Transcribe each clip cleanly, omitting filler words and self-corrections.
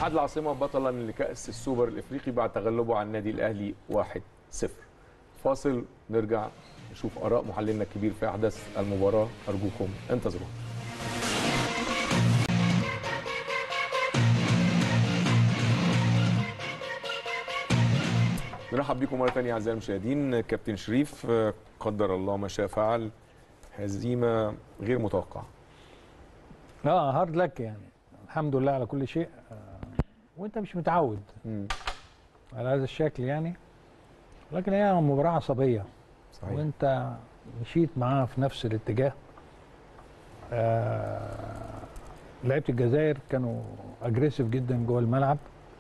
اتحاد العاصمه بطلا لكأس السوبر الافريقي بعد تغلبه على النادي الاهلي 1-0. فاصل نرجع نشوف اراء محللنا الكبير في احداث المباراه، ارجوكم انتظرونا. نرحب بكم مره ثانيه اعزائي المشاهدين. كابتن شريف، قدر الله ما شاء فعل، هزيمه غير متوقعه. هارد لك يعني، الحمد لله على كل شيء. وانت مش متعود على هذا الشكل يعني، لكن هي مباراه عصبيه. صحيح. وانت مشيت معاها في نفس الاتجاه. لعيبه الجزائر كانوا اجريسيف جدا جوه الملعب،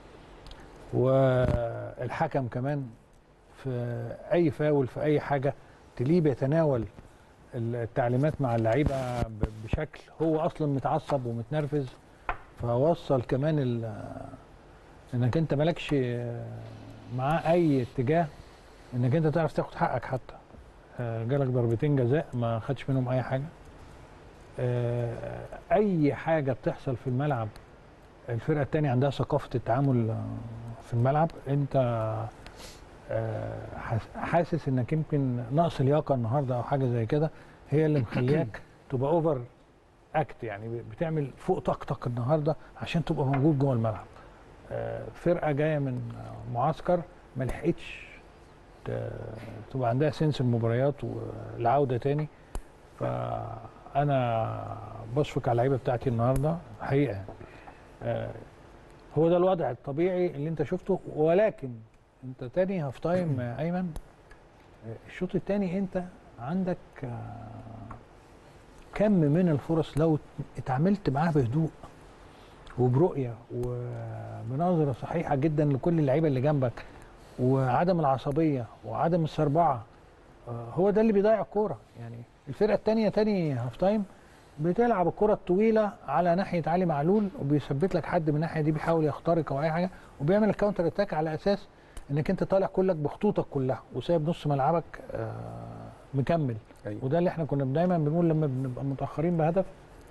والحكم كمان في اي فاول في اي حاجه تليه بيتناول التعليمات مع اللعيبه بشكل هو اصلا متعصب ومتنرفز، فوصل كمان انك انت مالكش معاه اي اتجاه انك انت تعرف تاخد حقك. حتى جالك ضربتين جزاء ما خدش منهم اي حاجه. اي حاجه بتحصل في الملعب الفرقه الثانيه عندها ثقافه التعامل في الملعب. انت حاسس انك يمكن نقص لياقه النهارده او حاجه زي كده هي اللي مخلياك تبقى اوفر اكت، يعني بتعمل فوق طاقتك النهارده عشان تبقى موجود جوه الملعب. فرقه جايه من معسكر ما لحقتش تبقى عندها سنس المباريات والعوده تاني. فانا بشفق على اللعيبه بتاعتي النهارده حقيقه. هو ده الوضع الطبيعي اللي انت شفته، ولكن انت تاني هاف تايم ايمن، الشوط الثاني انت عندك كم من الفرص لو اتعاملت معاه بهدوء وبرؤيه وبنظره صحيحه جدا لكل اللعيبه اللي جنبك، وعدم العصبيه وعدم السربعه، هو ده اللي بيضيع الكوره. يعني الفرقه الثانيه تاني هاف تايم بتلعب الكره الطويله على ناحيه علي معلول، وبيثبت لك حد من الناحيه دي بيحاول يخترق او اي حاجه، وبيعمل الكاونتر اتاك على اساس انك انت طالع كلك بخطوطك كلها وسايب نص ملعبك مكمل. أيوة. وده اللي احنا كنا دايما بنقول لما بنبقى متاخرين بهدف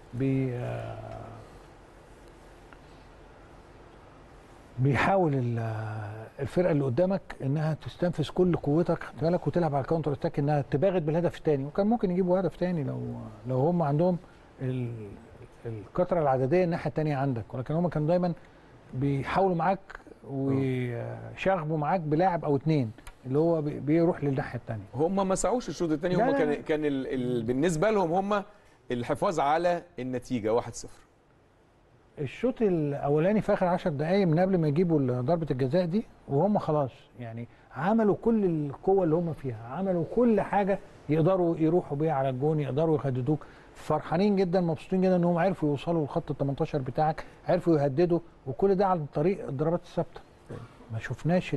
بيحاول الفرقه اللي قدامك انها تستنفذ كل قوتك، خد بالك، وتلعب على الكاونتر اتاك انها تباغت بالهدف الثاني. وكان ممكن يجيبوا هدف ثاني لو هم عندهم الكثره العدديه الناحيه الثانيه عندك، ولكن هم كانوا دايما بيحاولوا معاك ويشاغبوا معاك بلاعب او اثنين اللي هو بيروح للناحيه الثانيه. هم ما سعوش الشوط الثاني، هم كان بالنسبه لهم هم الحفاظ على النتيجه 1-0. الشوط الاولاني في اخر 10 دقائق من قبل ما يجيبوا ضربه الجزاء دي وهم خلاص يعني عملوا كل القوه اللي هم فيها، عملوا كل حاجه يقدروا يروحوا بيها على الجون، يقدروا يهددوك. فرحانين جدا مبسوطين جدا ان هم عرفوا يوصلوا لخط ال 18 بتاعك، عرفوا يهددوا، وكل ده عن طريق الضربات الثابته. ما شفناش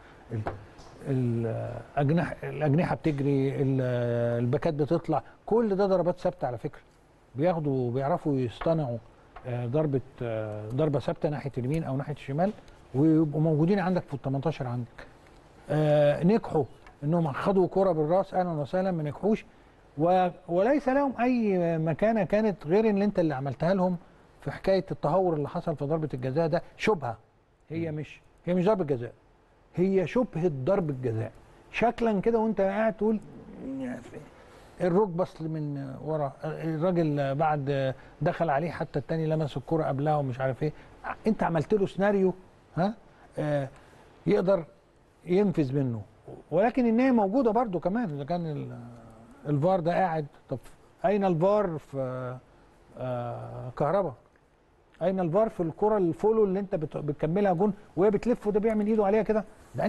الاجنحه بتجري، الباكات بتطلع، كل ده ضربات ثابته على فكره. بيعرفوا يصطنعوا ضربه ثابته ناحيه اليمين او ناحيه الشمال ويبقوا موجودين عندك في ال 18 عندك. نجحوا انهم خدوا كرة بالراس، اهلا وسهلا، ما نجحوش وليس لهم اي مكانه كانت غير ان انت اللي عملتها لهم في حكايه التهور اللي حصل في ضربه الجزاء ده. شبهه، هي مش ضربه جزاء، هي شبهه ضربه جزاء شكلا كده، وانت قاعد تقول الركبه اصل من ورا الراجل بعد دخل عليه، حتى الثاني لمس الكرة قبلها ومش عارف ايه. انت عملت له سيناريو يقدر ينفذ منه، ولكن النهايه موجوده برده كمان. اذا كان الفار ده قاعد، طب اين الفار في كهربا؟ اين الفار في الكرة الفولو اللي انت بتكملها جون وهي بتلف وده بيعمل ايده عليها كده؟ ده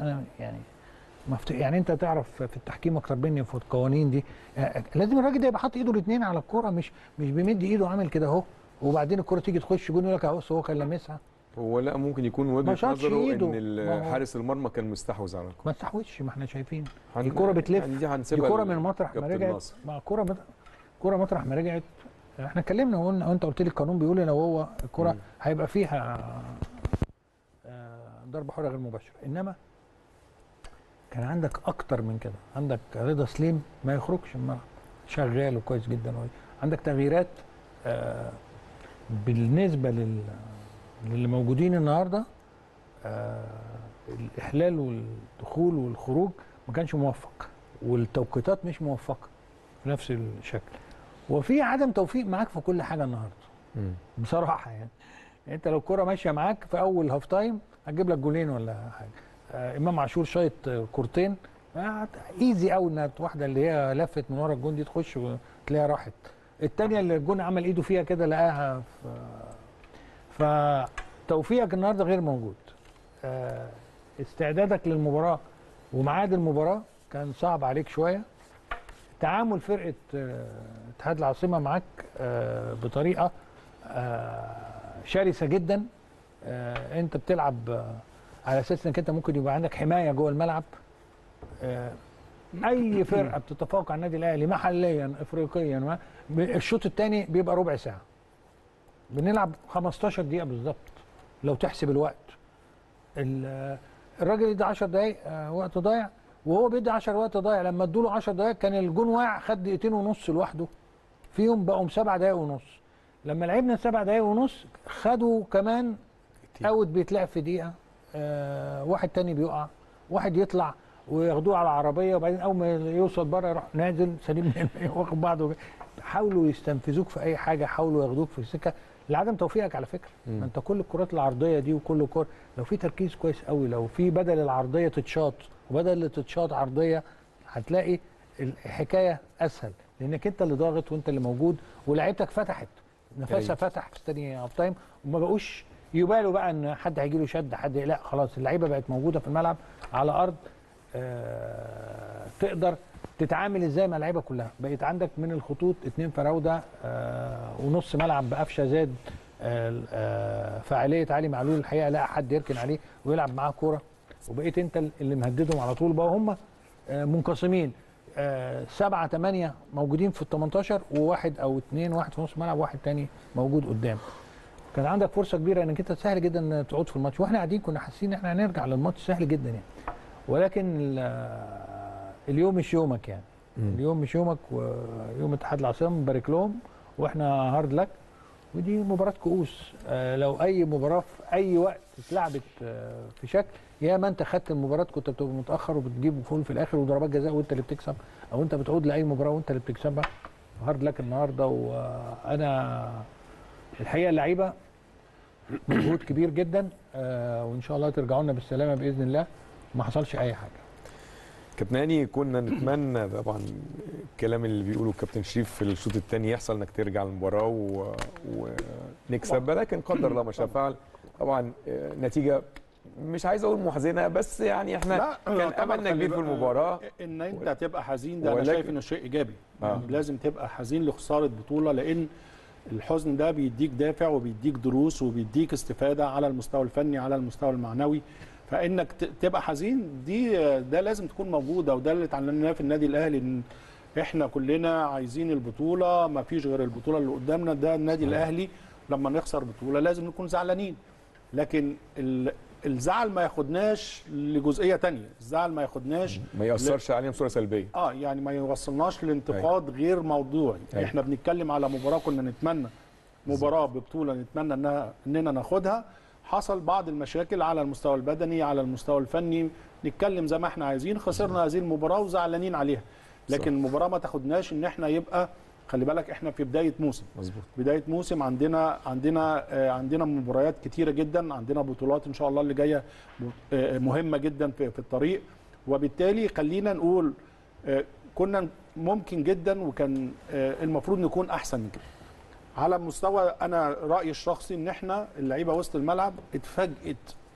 يعني انت تعرف في التحكيم اكتر مني وفي القوانين دي. لازم الراجل ده يبقى حاطط ايده الاثنين على الكرة، مش بيمد ايده عامل كده اهو، وبعدين الكرة تيجي تخش جون يقول لك اهو هو كان لامسها. هو لا، ممكن يكون وجهه نظره ان حارس المرمى كان مستحوذ على الكرة. ما استحوذش، ما احنا شايفين الكرة بتلف يعني، دي كرة من مطرح ما رجعت، كرة مطرح ما رجعت. احنا اتكلمنا وقلنا، وانت قلت لي القانون بيقول لو هو الكرة هيبقى فيها ضربة حرة غير مباشرة، انما كان عندك اكتر من كده. عندك رضا سليم ما يخرجش الملعب، شغال وكويس جدا، عندك تغييرات بالنسبه اللي موجودين النهارده الاحلال والدخول والخروج ما كانش موفق، والتوقيتات مش موفقه في نفس الشكل، وفي عدم توفيق معاك في كل حاجه النهارده بصراحه يعني. انت لو الكره ماشيه معاك في اول هاف تايم هتجيب لك جولين ولا حاجه. امام عاشور شايط كورتين ايزي قوي انها واحده اللي هي لفت من ورا الجون دي تخش وتلاقيها راحت. الثانيه اللي الجون عمل ايده فيها كده لقاها فتوفيقك النهارده غير موجود. استعدادك للمباراه وميعاد المباراه كان صعب عليك شويه. تعامل فرقه اتحاد العاصمه معاك بطريقه شرسه جدا. انت بتلعب على اساس انك انت ممكن يبقى عندك حمايه جوه الملعب. اي فرقه بتتفوق على النادي الاهلي محليا افريقيا الشوط الثاني بيبقى ربع ساعه، بنلعب 15 دقيقه بالظبط لو تحسب الوقت. الراجل يدي 10 دقائق وقت ضايع، وهو بيدي 10 وقت ضايع. لما ادوا له 10 دقائق كان الجون واقع، خد دقيقتين ونص لوحده، فيهم بقوا 7 دقائق ونص. لما لعبنا 7 دقائق ونص خدوا كمان اوت بيتلعب في دقيقه، واحد تاني بيقع، واحد يطلع وياخدوه على العربيه، وبعدين اول ما يوصل بره يروح نازل سليم واخد بعضه. حاولوا يستنفذوك في اي حاجه، حاولوا ياخدوك في السكه لعدم توفيقك على فكره. ما انت كل الكرات العرضيه دي وكل كره لو في تركيز كويس قوي، لو في بدل العرضيه تتشاط وبدل اللي تتشاط عرضيه، هتلاقي الحكايه اسهل، لانك انت اللي ضاغط وانت اللي موجود، ولاعيبتك فتحت نفسها، فتح في الثاني هاف تايم، وما بقوش يبالوا بقى ان حد هيجي له شد، حد لا، خلاص اللعيبه بقت موجوده في الملعب على ارض. تقدر تتعامل ازاي مع اللعيبه كلها. بقيت عندك من الخطوط 2 فراوده ونص ملعب بقفشه زاد فاعليه علي معلول الحقيقه، لا حد يركن عليه ويلعب معاه كوره، وبقيت انت اللي مهددهم على طول. بقى هم منقسمين 7 8 موجودين في ال 18، وواحد او 2 واحد في نص الملعب، واحد تاني موجود قدام. كان عندك فرصه كبيره انك انت سهل جدا تعود في الماتش، واحنا قاعدين كنا حاسين ان احنا هنرجع للماتش سهل جدا يعني. ولكن اليوم مش يومك يعني. اليوم مش يومك، ويوم اتحاد العاصمه مبارك لهم، واحنا هارد لك، ودي مباراه كؤوس. لو اي مباراه في اي وقت اتلعبت في شكل، يا ما انت خدت المباراه كنت بتبقى متاخر وبتجيب فول في الاخر وضربات جزاء وانت اللي بتكسب، او انت بتعود لاي مباراه وانت اللي بتكسبها. هارد لك النهارده. وانا الحقيقه اللعيبه مجهود كبير جدا، وان شاء الله ترجعوا لنا بالسلامه باذن الله، ما حصلش اي حاجه. كابتن هاني، كنا نتمنى طبعا الكلام اللي بيقوله الكابتن شريف في الشوط الثاني يحصل، انك ترجع المباراه ونكسب، لكن قدر الله ما شاء فعل. طبعا نتيجه مش عايز اقول محزنه، بس يعني احنا كان املنا كبير في المباراه. ان انت تبقى حزين ده انا شايف انه شيء ايجابي. يعني لازم تبقى حزين لخساره بطوله، لان الحزن ده بيديك دافع وبيديك دروس وبيديك استفاده على المستوى الفني، على المستوى المعنوي. فانك تبقى حزين ده لازم تكون موجوده، وده اللي اتعلمناه في النادي الاهلي، ان احنا كلنا عايزين البطوله، ما فيش غير البطوله اللي قدامنا، ده النادي الاهلي. لما نخسر بطوله لازم نكون زعلانين، لكن الزعل ما ياخدناش لجزئيه ثانيه، الزعل ما ياخدناش ما ياثرش علينا بصوره سلبيه. يعني ما يوصلناش لانتقاد غير موضوعي. احنا بنتكلم على مباراه كنا نتمنى، مباراه ببطوله نتمنى اننا ناخدها. حصل بعض المشاكل على المستوى البدني، على المستوى الفني، نتكلم زي ما احنا عايزين، خسرنا هذه المباراه وزعلانين عليها، لكن المباراه ما تاخدناش ان احنا يبقى، خلي بالك احنا في بدايه موسم. مظبوط. بدايه موسم، عندنا مباريات كتيره جدا، عندنا بطولات ان شاء الله اللي جايه مهمه جدا في الطريق، وبالتالي خلينا نقول كنا ممكن جدا وكان المفروض نكون احسن من كده. على مستوى انا رايي الشخصي ان احنا اللعيبه وسط الملعب اتفاجئت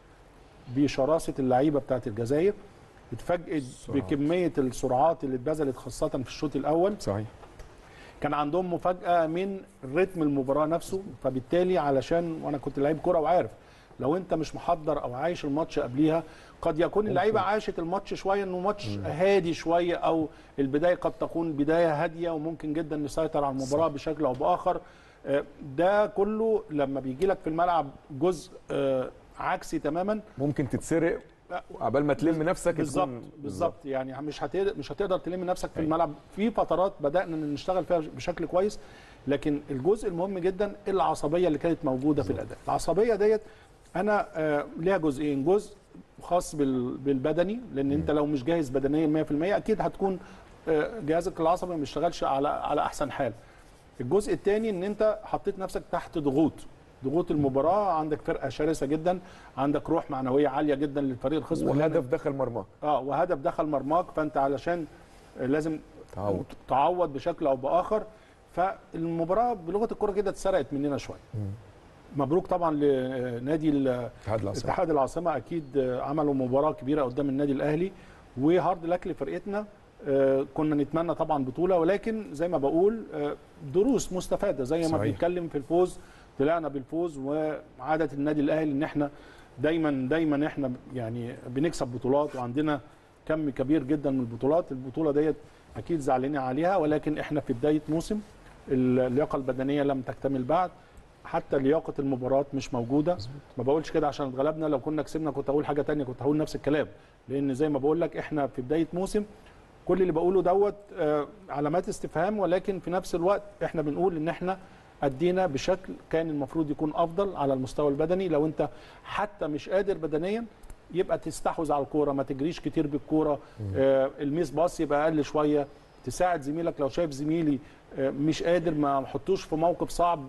بشراسه اللعيبه بتاعت الجزائر، اتفاجئت بكميه السرعات اللي اتبذلت خاصه في الشوط الاول. صحيح. كان عندهم مفاجاه من رتم المباراه نفسه، فبالتالي علشان وانا كنت لعيب كوره وعارف لو انت مش محضر او عايش الماتش قبليها، قد يكون اللعيبه عاشت الماتش شويه انه ماتش هادي شويه، او البدايه قد تكون بدايه هاديه وممكن جدا نسيطر على المباراه بشكل او باخر. ده كله لما بيجي لك في الملعب جزء عكسي تماما، ممكن تتسرق عبال ما تلم نفسك بالظبط يعني مش هتقدر تلم نفسك في الملعب. في فترات بدانا نشتغل فيها بشكل كويس، لكن الجزء المهم جدا العصبيه اللي كانت موجوده في الاداء. العصبيه ديت انا ليها جزئين، جزء خاص بالبدني، لان انت لو مش جاهز بدنيا 100% اكيد هتكون جهازك العصبي ما بيشتغلش على احسن حال. الجزء الثاني ان انت حطيت نفسك تحت ضغوط المباراه، عندك فرقه شرسه جدا، عندك روح معنويه عاليه جدا للفريق الخصم، وهدف دخل مرماك. وهدف دخل مرماك، فانت علشان لازم تعوض بشكل او باخر. فالمباراه بلغه الكره كده اتسرقت مننا شويه. مبروك طبعا لنادي اتحاد العاصمه، اكيد عملوا مباراه كبيره قدام النادي الاهلي، وهارد لك لفرقتنا. كنا نتمنى طبعا بطوله، ولكن زي ما بقول دروس مستفاده، زي ما بنتكلم في الفوز طلعنا بالفوز. وعاده النادي الاهلي ان احنا دايما احنا يعني بنكسب بطولات، وعندنا كم كبير جدا من البطولات. البطوله ديت اكيد زعلانين عليها، ولكن احنا في بدايه موسم، اللياقه البدنيه لم تكتمل بعد، حتى لياقه المباراه مش موجوده. ما بقولش كده عشان اتغلبنا، لو كنا كسبنا كنت هقول حاجه ثانيه، كنت هقول نفس الكلام، لان زي ما بقول لك احنا في بدايه موسم. كل اللي بقوله دوت علامات استفهام، ولكن في نفس الوقت احنا بنقول ان احنا ادينا بشكل كان المفروض يكون افضل على المستوى البدني. لو انت حتى مش قادر بدنيا يبقى تستحوذ على الكوره، ما تجريش كتير بالكوره، الميس باص يبقى اقل شويه، تساعد زميلك. لو شايف زميلي مش قادر ما نحطوش في موقف صعب،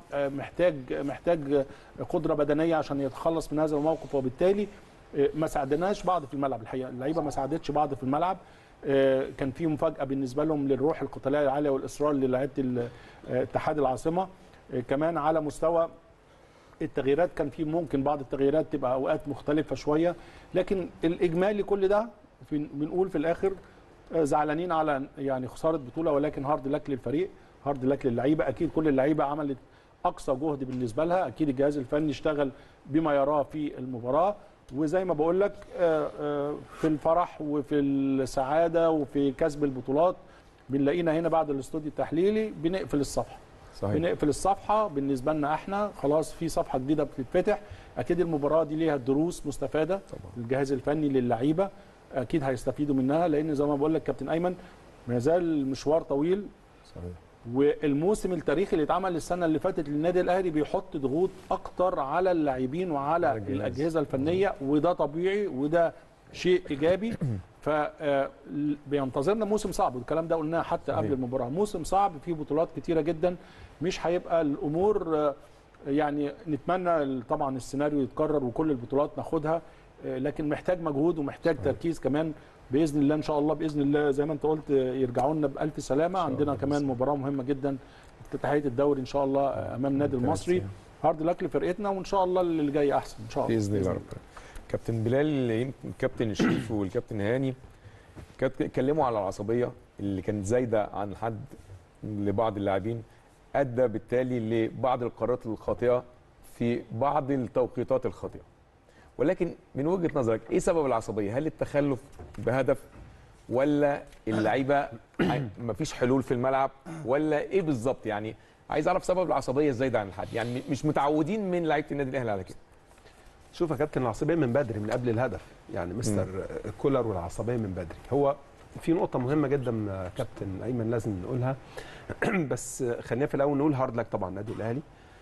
محتاج قدره بدنيه عشان يتخلص من هذا الموقف. وبالتالي ما ساعدناش بعض في الملعب. الحقيقه اللعيبه ما ساعدتش بعض في الملعب. كان في مفاجاه بالنسبه لهم للروح القتاليه العاليه والاصرار للاعيبه اتحاد العاصمه. كمان على مستوى التغييرات كان في ممكن بعض التغييرات تبقى اوقات مختلفه شويه، لكن الاجمالي كل ده بنقول في الاخر زعلانين على يعني خساره بطوله، ولكن هارد لك للفريق، هارد لك للعيبه. اكيد كل اللعيبه عملت اقصى جهد بالنسبه لها، اكيد الجهاز الفني اشتغل بما يراه في المباراه. وزي ما بقول لك في الفرح وفي السعاده وفي كسب البطولات بنلاقينا هنا بعد الاستوديو التحليلي بنقفل الصفحه. صحيح. بنقفل الصفحه بالنسبه لنا احنا، خلاص في صفحه جديده بتتفتح. اكيد المباراه دي ليها دروس مستفاده طبعا. الجهاز الفني للعيبه اكيد هيستفيدوا منها، لان زي ما بقول لك كابتن ايمن ما زال المشوار طويل. صحيح. والموسم التاريخي اللي اتعمل السنه اللي فاتت للنادي الاهلي بيحط ضغوط اكتر على اللاعبين وعلى الاجهزه الفنيه، وده طبيعي وده شيء ايجابي. فبينتظرنا موسم صعب، والكلام ده قلناه حتى قبل المباراه. موسم صعب فيه بطولات كتيره جدا، مش هيبقى الامور يعني نتمنى طبعا السيناريو يتكرر وكل البطولات ناخدها، لكن محتاج مجهود ومحتاج تركيز كمان. باذن الله ان شاء الله، باذن الله زي ما انت قلت يرجعوا لنا بالف سلامه. عندنا كمان مباراه مهمه جدا افتتاحيه الدوري ان شاء الله امام النادي المصري. هارد لك لفرقتنا، وان شاء الله اللي جاي احسن ان شاء الله باذن الله. كابتن بلال، يمكن كابتن شريف والكابتن هاني اتكلموا على العصبيه اللي كانت زايده عن حد لبعض اللاعبين، ادى بالتالي لبعض القرارات الخاطئه في بعض التوقيتات الخاطئه. ولكن من وجهه نظرك ايه سبب العصبيه؟ هل التخلف بهدف، ولا اللعيبه مفيش حلول في الملعب، ولا ايه بالظبط؟ يعني عايز اعرف سبب العصبيه الزايده عن الحد، يعني مش متعودين من لعيبه النادي الاهلي على كده. شوف يا كابتن، العصبيه من بدري، من قبل الهدف، يعني مستر كولر والعصبيه من بدري. هو في نقطه مهمه جدا كابتن ايمن لازم نقولها بس خلينا في الاول نقول هارد لك طبعا النادي الاهلي.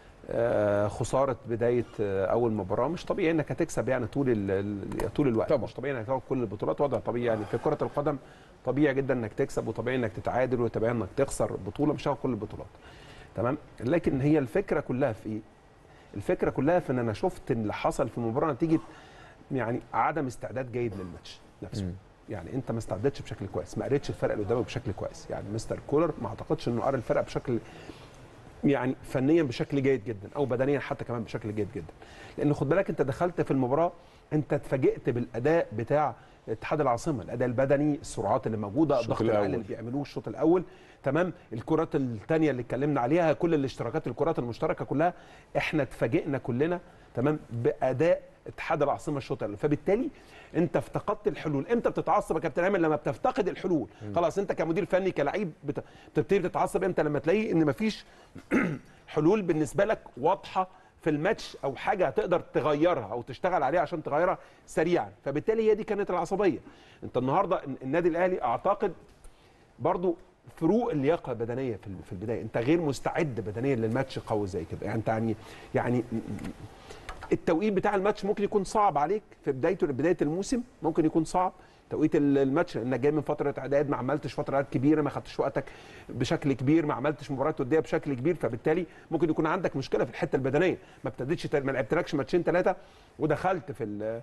خساره بدايه اول مباراه مش طبيعي انك هتكسب يعني طول الوقت طبعا. مش طبيعي انك تاخد كل البطولات، وضع طبيعي يعني في كره القدم طبيعي جدا انك تكسب، وطبيعي انك تتعادل، وطبيعي انك تخسر بطوله، مش هتاخد كل البطولات تمام. لكن هي الفكره كلها في ايه؟ الفكره كلها في ان انا شفت اللي حصل في المباراه نتيجه يعني عدم استعداد جيد للماتش نفسه. يعني انت ما استعدتش بشكل كويس، ما قريتش الفرقه اللي قدامك بشكل كويس. يعني مستر كولر ما اعتقدش انه قرا الفرقه بشكل يعني فنيا بشكل جيد جدا، او بدنيا حتى كمان بشكل جيد جدا. لان خد بالك انت دخلت في المباراه انت اتفاجئت بالاداء بتاع اتحاد العاصمه، الاداء البدني، السرعات اللي موجوده، الضغط العالي اللي بيعملوه الشوط الاول تمام، الكرات الثانيه اللي اتكلمنا عليها، كل الاشتراكات، الكرات المشتركه كلها، احنا اتفاجئنا كلنا تمام باداء اتحاد العاصمه الشوط الاول. فبالتالي انت افتقدت الحلول. امتى بتتعصب يا كابتن ايمن؟ لما بتفتقد الحلول. خلاص انت كمدير فني كلاعب بتبتدي تتعصب امتى؟ لما تلاقي ان مفيش حلول بالنسبه لك واضحه في الماتش او حاجه هتقدر تغيرها او تشتغل عليها عشان تغيرها سريعا. فبالتالي هي دي كانت العصبيه. انت النهارده النادي الاهلي اعتقد برضو فروق اللياقه البدنيه في البدايه، انت غير مستعد بدنيا للماتش قوي زي كده. يعني انت يعني التوقيت بتاع الماتش ممكن يكون صعب عليك في بدايه الموسم، ممكن يكون صعب توقيت الماتش لانك جاي من فتره اعداد، ما عملتش فتره اعداد كبيره، ما خدتش وقتك بشكل كبير، ما عملتش مباريات وديه بشكل كبير، فبالتالي ممكن يكون عندك مشكله في الحته البدنيه، ما ابتديتش ما لعبتلكش ماتشين ثلاثه ودخلت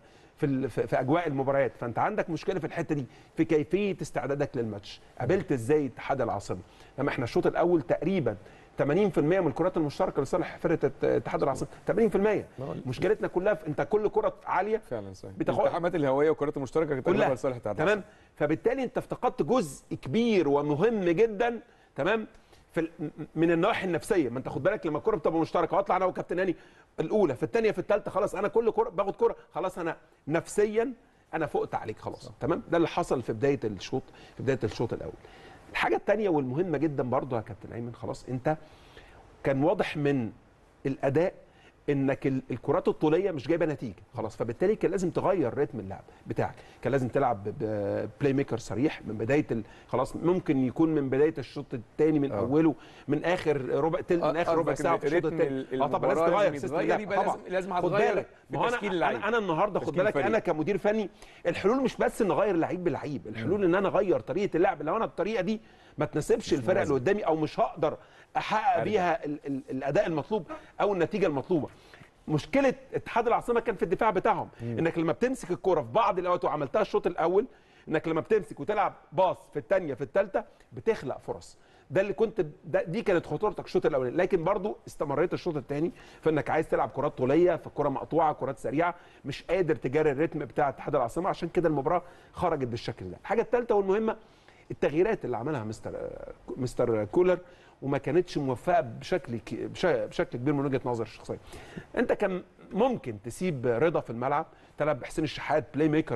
في اجواء المباريات، فانت عندك مشكله في الحته دي في كيفيه استعدادك للماتش. قابلت ازاي اتحاد العاصمه؟ لما احنا الشوط الاول تقريبا 80% من الكرات المشتركه لصالح فرقه اتحاد العاصمه، 80%. مشكلتنا كلها في انت كل كره عاليه فعلا صحيح، الالتحامات الهوائيه والكرات المشتركه كانت كلها لصالح اتحاد تمام. فبالتالي انت افتقدت جزء كبير ومهم جدا تمام من النواحي النفسيه. ما انت خد بالك لما الكره بتبقى مشتركه واطلع انا وكابتن هاني الاولى في الثانيه في الثالثه، خلاص انا كل كره باخد كره خلاص انا نفسيا انا فقت عليك خلاص. تمام. ده اللي حصل في بدايه الشوط الاول. الحاجه الثانيه والمهمه جدا برضو يا كابتن ايمن، خلاص انت كان واضح من الاداء انك الكرات الطوليه مش جايبه نتيجه خلاص، فبالتالي كان لازم تغير رتم اللعب بتاعك، كان لازم تلعب بلاي ميكر صريح من بدايه خلاص، ممكن يكون من بدايه الشوط الثاني من اوله، من اخر ربع من اخر ربع ساعه في الشوط الثاني. طبعا لازم تغير سيستم اللعب، طبعا لازم هتغير بتشكيل اللعيبه. انا النهارده خد بالك انا كمدير فني الحلول مش بس ان اغير لعيب بلعيب، الحلول ان انا اغير طريقه اللعب. لو انا الطريقه دي ما تناسبش الفرق اللي قدامي او مش هقدر احقق بيها الاداء المطلوب او النتيجه المطلوبه. مشكله اتحاد العاصمه كان في الدفاع بتاعهم، انك لما بتمسك الكره في بعض الاوقات وعملتها الشوط الاول، انك لما بتمسك وتلعب باص في الثانيه في الثالثه بتخلق فرص. ده اللي كنت دي كانت خطورتك الشوط الاولاني، لكن برضو استمريت الشوط الثاني في انك عايز تلعب كرات طوليه، في كره مقطوعه، كرات سريعه، مش قادر تجاري الريتم بتاع اتحاد العاصمه، عشان كده المباراه خرجت بالشكل ده. الحاجه الثالثه والمهمه التغييرات اللي عملها مستر كولر، وما كانتش موفقه بشكل كبير من وجهه نظر الشخصيه. انت كان ممكن تسيب رضا في الملعب، تلعب بحسين الشحات بلاي ميكر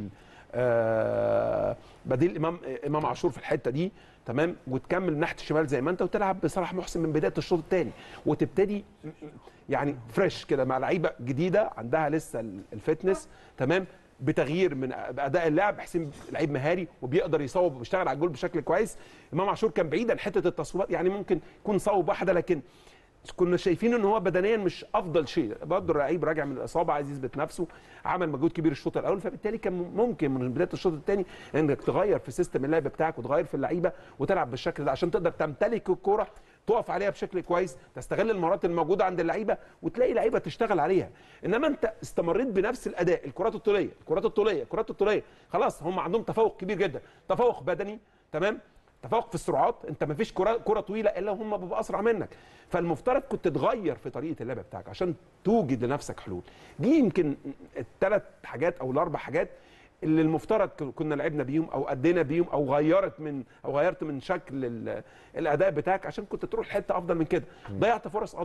بديل امام عاشور في الحته دي تمام، وتكمل ناحيه الشمال زي ما انت، وتلعب بصلاح محسن من بدايه الشوط الثاني، وتبتدي يعني فريش كده مع لعيبه جديده عندها لسه الفتنس تمام، بتغيير من اداء اللاعب. حسين لعيب مهاري وبيقدر يصوب وبيشتغل على الجول بشكل كويس. امام عاشور كان بعيد عن حته التصويبات، يعني ممكن يكون صوب واحده، لكن كنا شايفين ان هو بدنيا مش افضل شيء، برضه اللعيب راجع من الاصابه عايز يثبت نفسه، عمل مجهود كبير الشوط الاول، فبالتالي كان ممكن من بدايه الشوط الثاني انك تغير في سيستم اللعب بتاعك وتغير في اللعيبه وتلعب بالشكل ده عشان تقدر تمتلك الكوره، تقف عليها بشكل كويس، تستغل المهارات الموجوده عند اللعيبه وتلاقي لعيبه تشتغل عليها. انما انت استمريت بنفس الاداء، الكرات الطوليه خلاص هم عندهم تفوق كبير جدا، تفوق بدني تمام، تفوق في السرعات، انت ما فيش كره طويله الا هم بيبقوا اسرع منك، فالمفترض كنت تغير في طريقه اللعب بتاعك عشان توجد لنفسك حلول. دي يمكن الثلاث حاجات او الاربع حاجات اللي المفترض كنا لعبنا بيهم او ادينا بيهم او غيرت من شكل الاداء بتاعك عشان كنت تروح لحته افضل من كده. ضيعت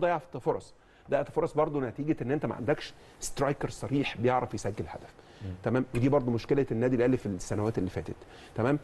ضيعت فرص برضه نتيجه ان انت ما عندكش سترايكر صريح بيعرف يسجل هدف تمام. ودي برضه مشكله النادي الاهلي في السنوات اللي فاتت تمام.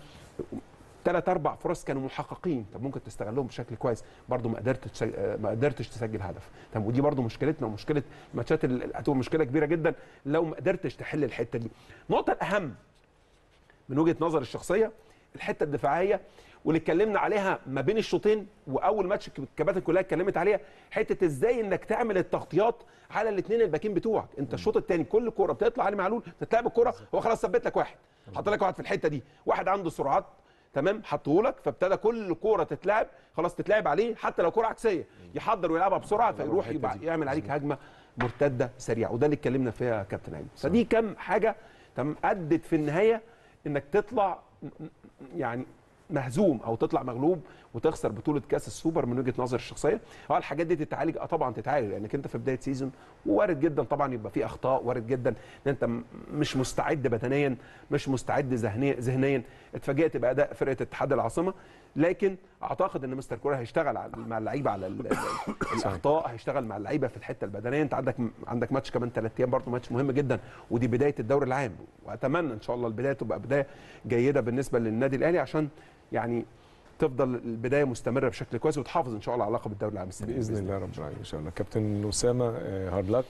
3-4 فرص كانوا محققين، طب ممكن تستغلهم بشكل كويس، برضو ما قدرتش تسجل هدف. طب ودي برضو مشكلتنا ومشكله ماتشات هتبقى مشكله كبيره جدا لو ما قدرتش تحل الحته دي. النقطه الاهم من وجهه نظر الشخصيه الحته الدفاعيه واللي اتكلمنا عليها ما بين الشوطين، واول ماتش الكباتن كلها اتكلمت عليها، حته ازاي انك تعمل التغطيات على الاثنين الباكين بتوعك. انت الشوط الثاني كل كوره بتطلع علي معلول تتلعب الكوره هو خلاص ثبت لك واحد، حط لك واحد في الحته دي، واحد عنده سرعات تمام، حطه لك، فابتدى كل كوره تتلعب خلاص تتلعب عليه، حتى لو كوره عكسيه يحضر ويلعبها بسرعه فيروح يعمل عليك هجمه مرتده سريعه، وده اللي اتكلمنا فيها يا كابتن ايمن. فدي كم حاجه تمام ادت في النهايه انك تطلع يعني مهزوم او تطلع مغلوب وتخسر بطوله كاس السوبر. من وجهه نظر الشخصيه الحاجات دي تتعالج، طبعا تتعالج، لانك انت في بدايه سيزون وارد جدا طبعا يبقى في اخطاء، وارد جدا ان انت مش مستعد بدنيا، مش مستعد ذهنيا، اتفاجئت باداء فرقه اتحاد العاصمه. لكن اعتقد ان مستر كوره هيشتغل مع اللعيبه على الاخطاء، هيشتغل مع اللعيبه في الحته البدنيه. انت عندك ماتش كمان 3 ايام برضه، ماتش مهم جدا، ودي بدايه الدوري العام، واتمنى ان شاء الله البدايه تبقى بدايه جيده بالنسبه للنادي الاهلي عشان يعني تفضل البدايه مستمره بشكل كويس وتحافظ ان شاء الله على لقب الدوري العام السنه باذن الله رب العالمين ان شاء الله. كابتن اسامه هارد لك.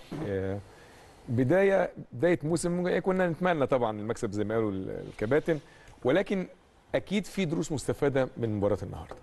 بدايه موسم كنا نتمنى طبعا المكسب زي ما قالوا الكباتن، ولكن اكيد في دروس مستفاده من مباراه النهارده.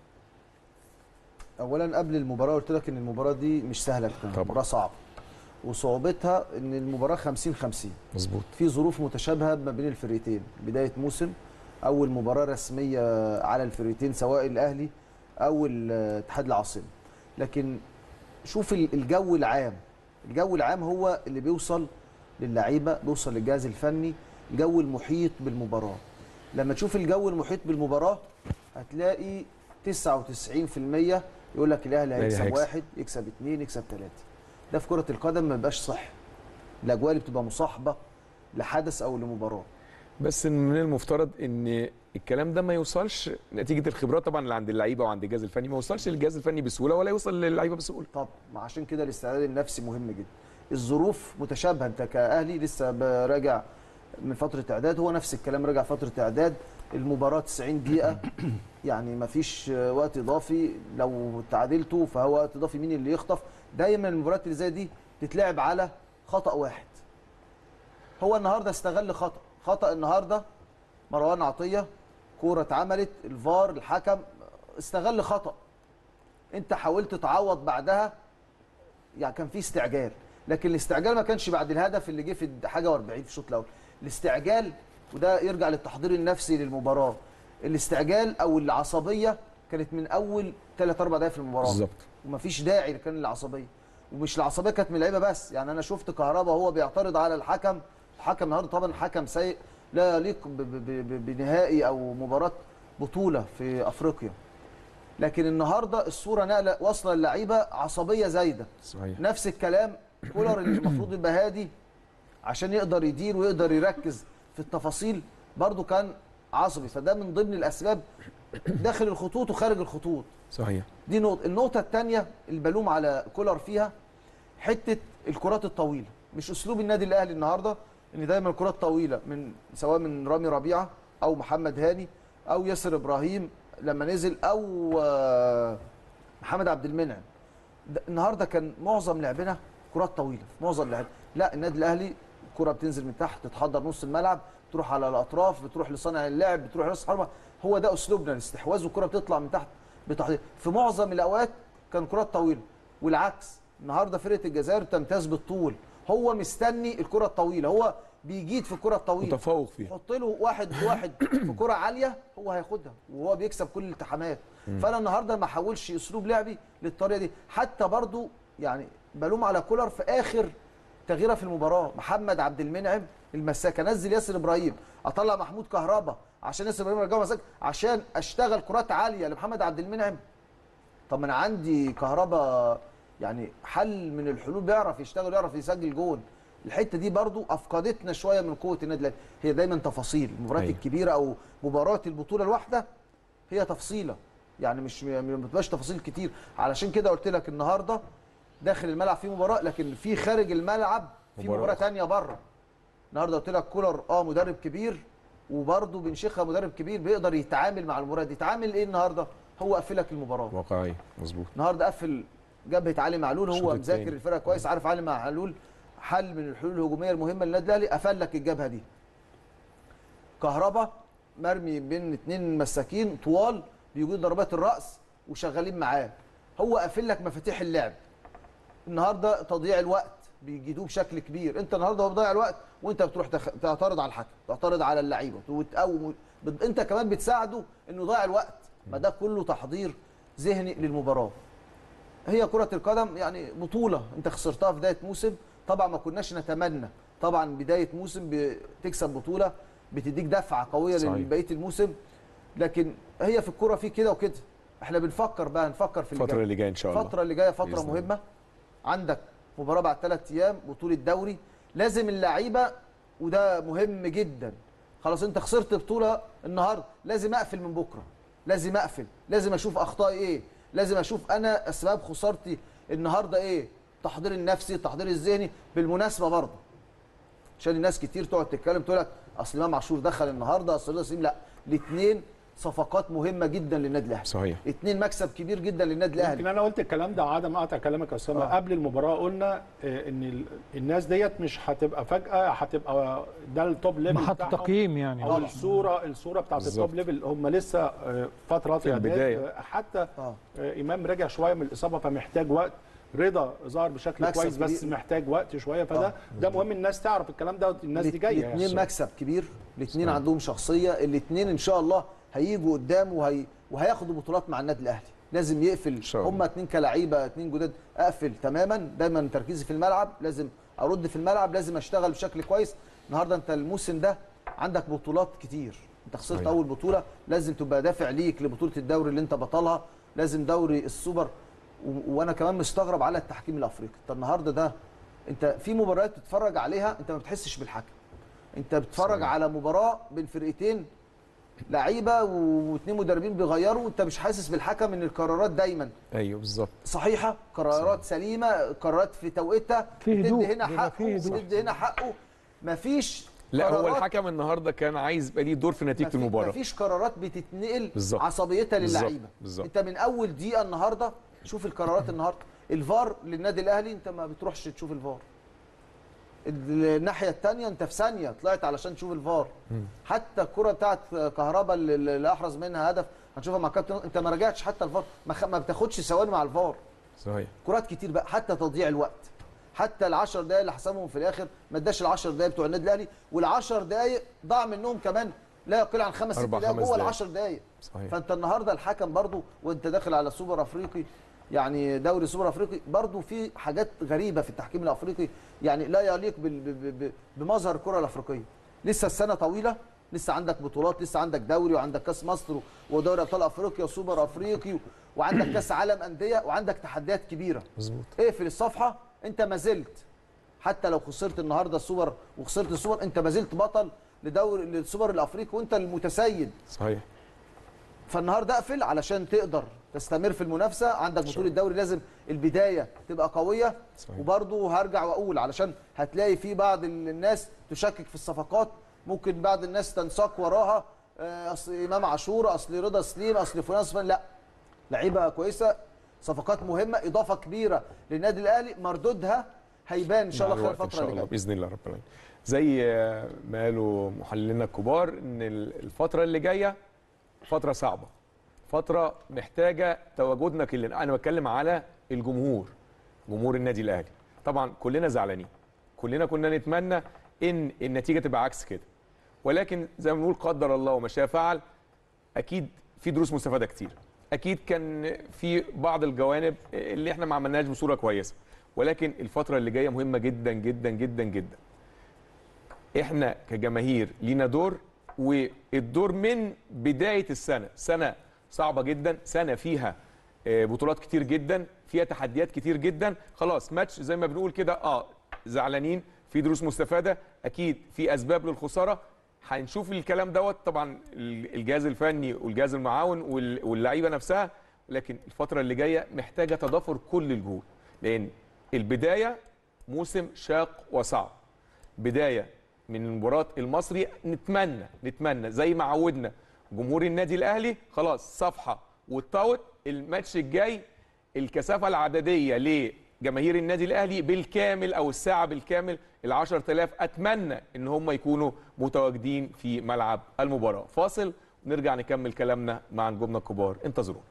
اولا قبل المباراه قلت لك ان المباراه دي مش سهله، مباراه صعبه، وصعوبتها ان المباراه 50-50 مظبوط. في ظروف متشابهه ما بين الفريقين، بدايه موسم، اول مباراه رسميه على الفريقين سواء الاهلي او الاتحاد العاصمي. لكن شوف الجو العام، الجو العام هو اللي بيوصل للعيبه، بيوصل للجهاز الفني، الجو المحيط بالمباراه. لما تشوف الجو المحيط بالمباراه هتلاقي 99% يقول لك الاهلي هيكسب 1 يكسب 2 يكسب 3. ده في كره القدم ما بيبقاش صح، الاجواء اللي بتبقى مصاحبه لحدث او لمباراه. بس من المفترض ان الكلام ده ما يوصلش نتيجه الخبرات طبعا اللي عند اللعيبه وعند الجهاز الفني، ما يوصلش للجهاز الفني بسهوله ولا يوصل للعيبه بسهوله. طب ما عشان كده الاستعداد النفسي مهم جدا. الظروف متشابهه، انت كاهلي لسه راجع من فتره اعداد، هو نفس الكلام راجع فتره اعداد، المباراه 90 دقيقه يعني ما فيش وقت اضافي، لو تعادلتوا فهو وقت اضافي مين اللي يخطف. دايما المباريات اللي زي دي تتلعب على خطا واحد. هو النهارده استغل خطا النهارده مروان عطيه، كوره اتعملت، الفار الحكم استغل خطا، انت حاولت تعوض بعدها، يعني كان في استعجال، لكن الاستعجال ما كانش بعد الهدف اللي جه في حاجه و40 في الشوط الاول. الاستعجال وده يرجع للتحضير النفسي للمباراه، الاستعجال او العصبيه كانت من اول 3 4 دقائق في المباراه بالظبط، ومفيش داعي كان للعصبيه. ومش العصبيه كانت من اللعيبه بس، يعني انا شفت كهربا وهو بيعترض على الحكم النهارده طبعا حكم سيء لا يليق بنهائي او مباراه بطوله في افريقيا. لكن النهارده الصوره نقله واصله للعيبه عصبيه زايده. صحيح. نفس الكلام كولر اللي المفروض يبقى هادي عشان يقدر يدير ويقدر يركز في التفاصيل، برضو كان عصبي. فده من ضمن الاسباب داخل الخطوط وخارج الخطوط. صحيح. دي نقطه. النقطه الثانيه اللي بلوم على كولر فيها حته الكرات الطويله، مش اسلوب النادي الاهلي النهارده ان دايما الكرات طويله من سواء من رامي ربيعه او محمد هاني او ياسر ابراهيم لما نزل او محمد عبد المنعم. النهارده كان معظم لعبنا كرات طويله، معظم لعب. لا، النادي الاهلي الكره بتنزل من تحت تتحضر نص الملعب، تروح على الاطراف، بتروح لصانع اللعب، بتروح لراس الحربه. هو ده اسلوبنا الاستحواذ، والكره بتطلع من تحت بتحضير. في معظم الاوقات كان كرات طويله، والعكس النهارده فرقه الجزائر تمتاز بالطول، هو مستني الكره الطويله، هو بيجيد في الكره الطويله، متفوق فيها. حط له واحد في كره عاليه هو هياخدها وهو بيكسب كل الالتحامات. فانا النهارده ما احولش اسلوب لعبي للطريقه دي. حتى برضو يعني بلوم على كولر في اخر تغييره في المباراه، محمد عبد المنعم المساك، انزل ياسر ابراهيم، اطلع محمود كهربا عشان ياسر ابراهيم يرجعه مساك عشان اشتغل كرات عاليه لمحمد عبد المنعم. طب ما انا عندي كهربا يعني حل من الحلول، بيعرف يشتغل ويعرف يسجل جول. الحته دي برضو افقدتنا شويه من قوه النادي الاهلي. هي دايما تفاصيل المباريات الكبيره او مباراه البطوله الواحده هي تفصيله، يعني مش ما بتبقاش تفاصيل كتير. علشان كده قلت لك النهارده داخل الملعب في مباراه، لكن في خارج الملعب في مباراه ثانيه بره. النهارده قلت لك كولر مدرب كبير، وبرضه بن شيخه مدرب كبير بيقدر يتعامل مع المباراه دي. يتعامل ايه النهارده؟ هو قفل لك المباراه واقعي. مظبوط. النهارده قفل جبهه علي معلول، هو مذاكر الفرقه كويس، عارف علي معلول حل من الحلول الهجوميه المهمه للنادي الاهلي، قفل لك الجبهه دي. كهربا مرمي بين 2 مساكين طوال بيجوا ضربات الراس وشغالين معاه، هو قافل لك مفاتيح اللعب. النهارده تضييع الوقت بيجيدوه بشكل كبير. انت النهارده هو بتضيع الوقت وانت بتروح تعترض على الحكم، تعترض على اللعيبه وتقوم، انت كمان بتساعده انه يضيع الوقت. ما ده كله تحضير ذهني للمباراه. هي كره القدم يعني بطوله انت خسرتها في بدايه موسم، طبعا ما كناش نتمنى طبعا بدايه موسم بتكسب بطوله بتديك دفعه قويه لبقيه الموسم، لكن هي في الكوره في كده وكده. احنا بنفكر بقى نفكر في الفتره اللي جايه ان شاء الله. الفتره اللي جايه فتره مهمه، عندك مباراه بعد 3 ايام بطوله دوري، لازم اللعيبه وده مهم جدا. خلاص انت خسرت بطوله النهارده، لازم اقفل من بكره، لازم اقفل، لازم اشوف اخطائي ايه، لازم اشوف انا اسباب خسارتي النهارده ايه، التحضير النفسي، التحضير الذهني. بالمناسبه برضه عشان الناس كتير تقعد تتكلم تقول لك اصل امام عاشور دخل النهارده، اصل سليم، لا، الاثنين صفقات مهمه جدا للنادي الاهلي. صحيح. 2 مكسب كبير جدا للنادي الاهلي. يمكن انا قلت الكلام ده وعدم اقطع كلامك يا اسامه. قبل المباراه قلنا ان الناس ديت مش هتبقى فجاه، هتبقى ده التوب ليفل محط تقييم يعني، او الصوره بتاعت التوب ليفل. هم لسه فترات في البدايه، حتى امام رجع شويه من الاصابه فمحتاج وقت. رضا ظهر بشكل كويس بس محتاج وقت شويه، فده مهم الناس تعرف الكلام ده. الناس دي جايه الاثنين مكسب كبير، الاثنين عندهم شخصيه، الاثنين ان شاء الله هيجوا قدام وهياخدوا بطولات مع النادي الاهلي. لازم يقفل، هم 2 كلاعيبه 2 جداد، اقفل تماما. دايما تركيزي في الملعب، لازم ارد في الملعب، لازم اشتغل بشكل كويس. النهارده انت الموسم ده عندك بطولات كتير، انت خسرت اول بطوله، لازم تبقى دافع ليك لبطوله الدوري اللي انت بطلها، لازم دوري السوبر. وانا كمان مستغرب على التحكيم الافريقي. انت النهارده ده انت في مباريات تتفرج عليها انت ما بتحسش بالحكم، انت بتتفرج على مباراه بين فرقتين لعيبه و2 مدربين بيغيروا، وانت مش حاسس بالحكم. ان القرارات دايما ايوه بالظبط صحيحه، قرارات سليمه، قرارات في توقيتها، بتدي هنا حقه بتدي هنا حقه. مفيش لا هو الحكم النهارده كان عايز يبقى ليه دور في نتيجه المباراه. مفيش قرارات بتتنقل بالزبط. عصبيتها للعيبه. بالزبط. انت من اول دقيقه النهارده شوف القرارات النهارده. الفار للنادي الاهلي انت ما بتروحش تشوف الفار. الناحيه الثانيه انت في ثانيه طلعت علشان تشوف الفار. حتى الكره بتاعت كهربا اللي احرز منها هدف هنشوفها مع كابتن، انت ما رجعتش حتى الفار، ما بتاخدش ثواني مع الفار. صحيح. كرات كتير بقى، حتى تضييع الوقت، حتى ال10 دقايق اللي حسمهم في الاخر ما اداش ال10 دقايق بتوع النادي الاهلي، وال10 دقايق ضاع منهم كمان لا يقل عن 5 6 دقايق جوه ال10 دقايق. فانت النهارده الحكم برضو وانت داخل على سوبر افريقي، يعني دوري سوبر افريقي، برضو في حاجات غريبه في التحكيم الافريقي، يعني لا يليق بمظهر الكره الافريقيه. لسه السنه طويله، لسه عندك بطولات، لسه عندك دوري وعندك كاس مصر ودوري ابطال افريقيا وسوبر افريقي وعندك كاس عالم انديه وعندك تحديات كبيره. مظبوط. اقفل الصفحه، انت ما زلت حتى لو خسرت النهارده السوبر وخسرت السوبر انت ما زلت بطل للسوبر الافريقي وانت المتسيد. صحيح. فالنهارده اقفل علشان تقدر تستمر في المنافسه. عندك بطوله الدوري لازم البدايه تبقى قويه. صحيح. وبرضه هرجع واقول علشان هتلاقي في بعض الناس تشكك في الصفقات، ممكن بعض الناس تنساق وراها اصل امام عاشور، اصل رضا سليم، اصل فلان اصل لا، لعيبه كويسه، صفقات مهمه، اضافه كبيره للنادي الاهلي، مردودها هيبان ان شاء الله خلال الفتره اللي جايه باذن الله رب العالمين. زي ما قالوا محللينا الكبار ان الفتره اللي جايه فتره صعبه، فتره محتاجه تواجدنا كلنا. انا بتكلم على الجمهور، جمهور النادي الاهلي. طبعا كلنا زعلانين، كلنا كنا نتمنى ان النتيجه تبقى عكس كده، ولكن زي ما بنقول قدر الله وما شاء فعل. اكيد في دروس مستفاده كتير، اكيد كان في بعض الجوانب اللي احنا ما عملناهاش بصوره كويسه، ولكن الفتره اللي جايه مهمه جدا جدا جدا جدا. احنا كجماهير لينا دور، والدور من بدايه السنه، سنه صعبه جدا، سنه فيها بطولات كتير جدا، فيها تحديات كتير جدا. خلاص ماتش زي ما بنقول كده زعلانين، في دروس مستفاده، اكيد في اسباب للخساره، هنشوف الكلام دوت طبعا الجهاز الفني والجهاز المعاون واللعيبه نفسها. لكن الفتره اللي جايه محتاجه تضافر كل الجهود، لان البدايه موسم شاق وصعب. بدايه من مباراه المصري، نتمنى زي ما عودنا جمهور النادي الاهلي خلاص صفحه واتطوت. الماتش الجاي الكثافه العدديه لجماهير النادي الاهلي بالكامل او الساعه بالكامل ال10000 اتمنى ان هم يكونوا متواجدين في ملعب المباراه. فاصل ونرجع نكمل كلامنا مع نجومنا الكبار، انتظرونا.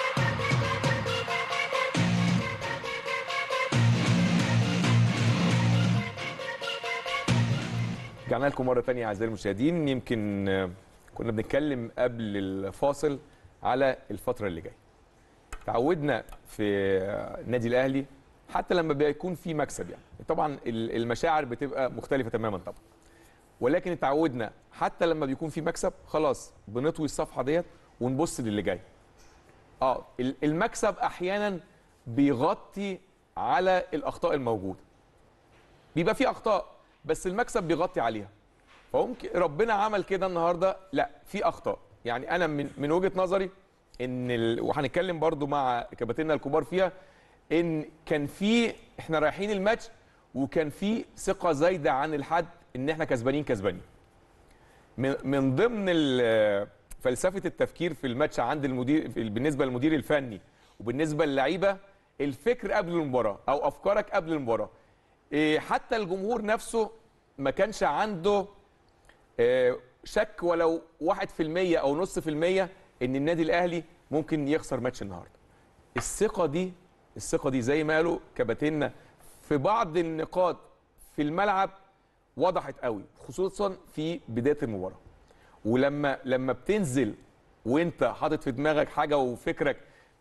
رجعنا لكم مره ثانيه اعزائي المشاهدين. يمكن كنا بنتكلم قبل الفاصل على الفتره اللي جايه. تعودنا في النادي الاهلي حتى لما بيكون في مكسب، يعني طبعا المشاعر بتبقى مختلفه تماما طبعا، ولكن تعودنا حتى لما بيكون في مكسب خلاص بنطوي الصفحه ديت ونبص للي جاي. المكسب احيانا بيغطي على الاخطاء الموجوده، بيبقى في اخطاء بس المكسب بيغطي عليها. فممكن ربنا عمل كده النهارده، لا في اخطاء. يعني انا من وجهه نظري ان وهنتكلم برضو مع كباتننا الكبار فيها، ان كان في احنا رايحين الماتش وكان في ثقه زايده عن الحد ان احنا كسبانين. من ضمن فلسفه التفكير في الماتش عند المدير بالنسبه للمدير الفني وبالنسبه للعيبه، الفكر قبل المباراه او افكارك قبل المباراه. حتى الجمهور نفسه ما كانش عنده شك ولو 1% او نص في المية ان النادي الاهلي ممكن يخسر ماتش النهارده. الثقه دي زي ما قالوا كباتنة في بعض النقاط في الملعب وضحت قوي، خصوصا في بدايه المباراه. ولما بتنزل وانت حاطط في دماغك حاجه وفكرك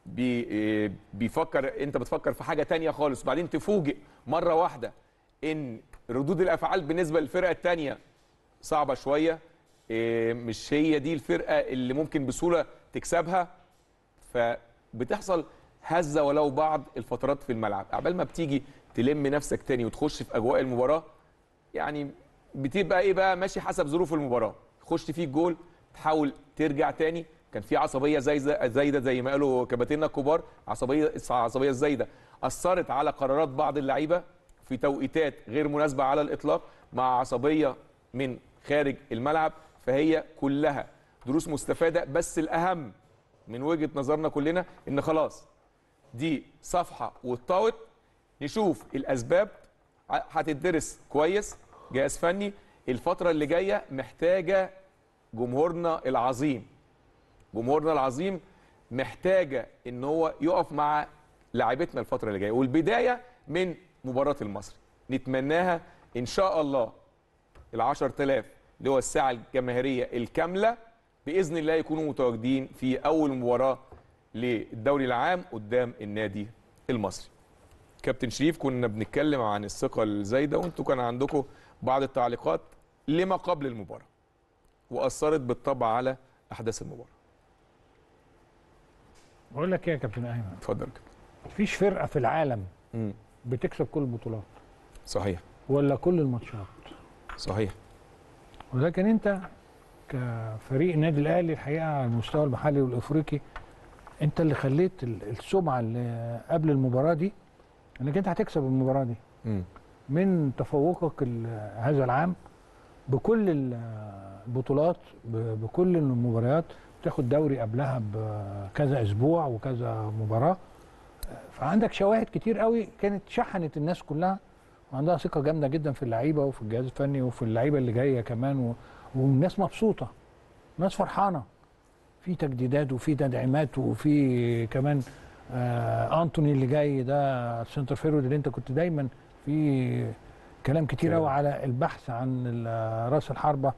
بيفكر، انت بتفكر في حاجه تانية خالص، وبعدين تفوجئ مره واحده ان ردود الافعال بالنسبه للفرقه الثانيه صعبه شويه، مش هي دي الفرقه اللي ممكن بسهوله تكسبها، فبتحصل هزه ولو بعض الفترات في الملعب. عبال ما بتيجي تلم نفسك تاني وتخش في اجواء المباراه، يعني بتبقى ايه بقى ماشي حسب ظروف المباراه، خشت فيك جول تحاول ترجع تاني. كان في عصبيه زايده زي ما قالوا كباتنة الكبار، عصبيه زايده اثرت على قرارات بعض اللعيبه في توقيتات غير مناسبه على الاطلاق، مع عصبيه من خارج الملعب. فهي كلها دروس مستفاده، بس الاهم من وجهه نظرنا كلنا ان خلاص دي صفحه واتطوت، نشوف الاسباب هتدرس كويس، جهاز فني الفتره اللي جايه محتاجه جمهورنا العظيم محتاجه ان هو يقف مع لاعيبتنا الفتره اللي جايه، والبدايه من مباراه المصري نتمناها ان شاء الله ال10000 اللي هو الساعه الجماهيريه الكامله باذن الله يكونوا متواجدين في اول مباراه للدوري العام قدام النادي المصري. كابتن شريف، كنا بنتكلم عن الثقه الزايده وانتوا كان عندكم بعض التعليقات لما قبل المباراه واثرت بالطبع على احداث المباراه. بقول لك ايه يا كابتن ايمن؟ اتفضل يا كابتن. مفيش فرقه في العالم بتكسب كل البطولات. صحيح. ولا كل الماتشات. صحيح. ولكن انت كفريق النادي الاهلي الحقيقه على المستوى المحلي والافريقي انت اللي خليت السمعه اللي قبل المباراه دي انك انت هتكسب المباراه دي. من تفوقك هذا العام بكل البطولات بكل المباريات، تاخد دوري قبلها بكذا اسبوع وكذا مباراه، فعندك شواهد كتير قوي كانت شحنت الناس كلها، وعندها ثقه جامده جدا في اللعيبه وفي الجهاز الفني وفي اللعيبه اللي جايه كمان، والناس مبسوطه، الناس فرحانه، في تجديدات وفي تدعيمات وفي كمان انتوني اللي جاي ده السنتر فيرود اللي انت كنت دايما في كلام كتير قوي على البحث عن راس الحربه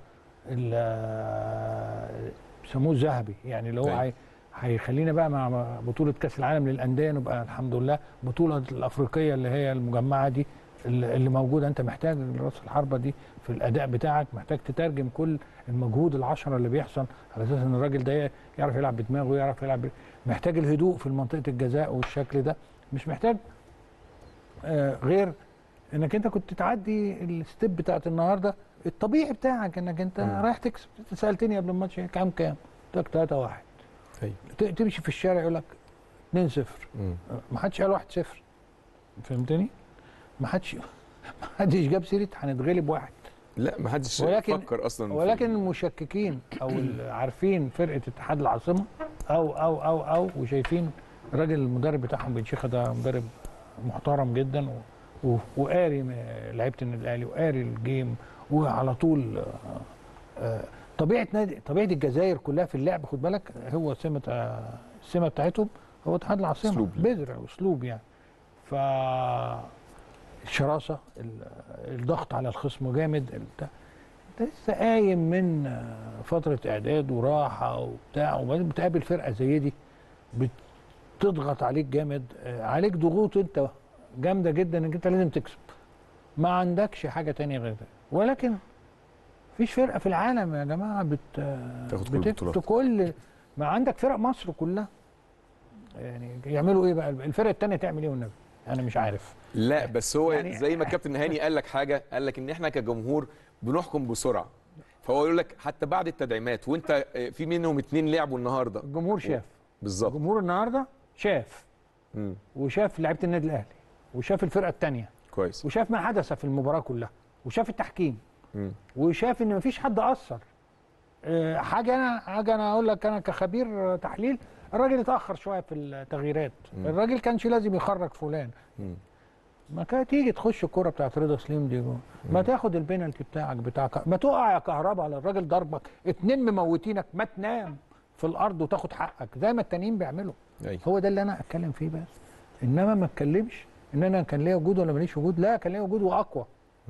بيسموه الذهبي، يعني اللي هو هيخلينا بقى مع بطوله كاس العالم للانديه نبقى الحمد لله البطوله الافريقيه اللي هي المجمعه دي اللي موجوده. انت محتاج راس الحربه دي في الاداء بتاعك، محتاج تترجم كل المجهود العشرة اللي بيحصل على اساس ان الراجل ده يعرف يلعب بدماغه ويعرف يلعب محتاج الهدوء في منطقه الجزاء والشكل ده، مش محتاج غير انك انت كنت تعدي الستيب بتاعت النهارده الطبيعي بتاعك انك انت رايح تكسب. انت سالتني قبل الماتش كام قلت لك 3-1. تمشي في الشارع يقول لك 2-0، ما حدش قال 1-0. فهمتني؟ ما حدش جاب سيره هنتغلب 1. لا ما حدش فكر اصلا. ولكن المشككين او عارفين فرقه اتحاد العاصمه او وشايفين الراجل المدرب بتاعهم بن شيخه ده مدرب محترم جدا وقاري لعيبه النادي الاهلي وقاري الجيم، وعلى طول طبيعه الجزائر كلها في اللعب، خد بالك هو السمه بتاعتهم هو اتحاد العاصمه، بذره واسلوب يعني. ف الشراسه، الضغط على الخصم جامد. انت لسه قايم من فتره اعداد وراحه وبتاع، وبعدين بتقابل فرقه زي دي بتضغط عليك جامد، عليك ضغوط انت جامده جدا انك انت لازم تكسب، ما عندكش حاجه تانية غير ده. ولكن مفيش فرقه في العالم يا جماعه بتكسب كل ما عندك. فرق مصر كلها يعني يعملوا ايه بقى؟ الفرقه الثانيه تعمل ايه والنبي؟ انا مش عارف. لا بس هو يعني زي ما الكابتن هاني قال لك حاجه، قال لك ان احنا كجمهور بنحكم بسرعه، فهو يقول لك حتى بعد التدعيمات وانت في منهم 2 لعبوا النهارده، الجمهور شاف بالظبط، الجمهور النهارده شاف وشاف لعيبه النادي الاهلي وشاف الفرقه الثانيه كويس، وشاف ما حدث في المباراه كلها، وشاف التحكيم وشاف ان مفيش حد اثر حاجه انا اقول لك انا كخبير تحليل، الراجل اتاخر شويه في التغييرات. الراجل كانش لازم يخرج فلان. ما كانت تيجي تخش الكره بتاعت رضا سليم دي جوه، ما تاخد البينالتي بتاعك، ما تقع يا كهربا على الراجل ضربك 2 مموتينك، ما تنام في الارض وتاخد حقك زي ما التانيين بيعملوا. هو ده اللي انا اتكلم فيه بس، انما ما اتكلمش ان انا كان ليا وجود ولا ماليش وجود. لا، كان ليا وجود واقوى.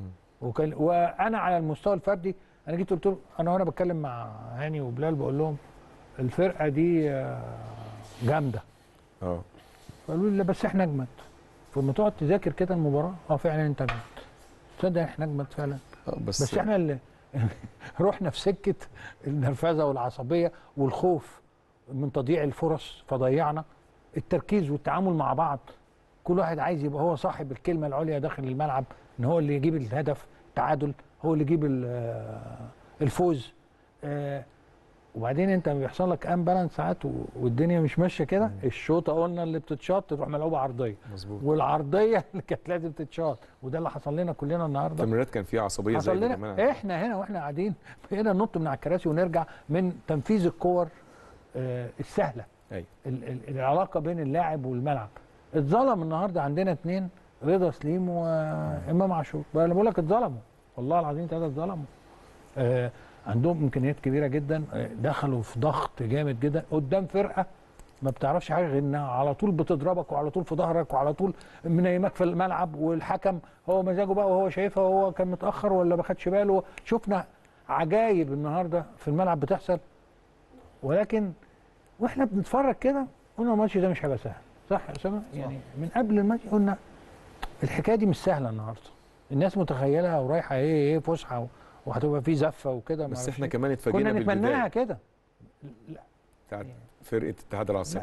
وانا على المستوى الفردي انا جيت قلت له، وانا بتكلم مع هاني وبلال بقول لهم الفرقه دي جامده. فقالوا لي لا بس احنا اجمد. فلما تقعد تذاكر كده المباراه فعلا انت اجمد. تصدق احنا اجمد فعلا. بس احنا اللي رحنا في سكه النرفزه والعصبيه والخوف من تضييع الفرص فضيعنا التركيز والتعامل مع بعض. كل واحد عايز يبقى هو صاحب الكلمه العليا داخل الملعب، ان هو اللي يجيب الهدف تعادل، هو اللي يجيب الفوز. وبعدين انت بيحصل لك امبالانس ساعات والدنيا مش ماشيه كده. الشوطه قلنا اللي بتتشاط تروح ملعوبه عرضيه، مظبوط، والعرضيه اللي كانت لازم تتشاط، وده اللي حصل لنا كلنا النهارده. التمريرات كان فيها عصبيه حصل لنا كمان. احنا هنا واحنا قاعدين بقينا ننط من على الكراسي ونرجع من تنفيذ الكور السهله. العلاقه بين اللاعب والملعب اتظلم النهارده. عندنا 2 رضا سليم وامام عاشور، انا بقول لك اتظلموا والله العظيم 3 اتظلموا. عندهم امكانيات كبيره جدا، دخلوا في ضغط جامد جدا قدام فرقه ما بتعرفش حاجه غير انها على طول بتضربك وعلى طول في ظهرك وعلى طول منيمك في الملعب، والحكم هو مزاجه بقى وهو شايفها وهو كان متاخر ولا ما خدش باله. شفنا عجايب النهارده في الملعب بتحصل، ولكن واحنا بنتفرج كده قلنا الماتش ده مش هيبقى سهل. صح يا اسامه؟ يعني من قبل الماتش قلنا الحكايه دي مش سهله النهارده. الناس متخيلها ورايحه ايه فسحه وهتبقى في زفه وكده. بس احنا كمان اتفاجئنا كنا نتمناها كده. لا بتاعت فرقه اتحاد العاصمه.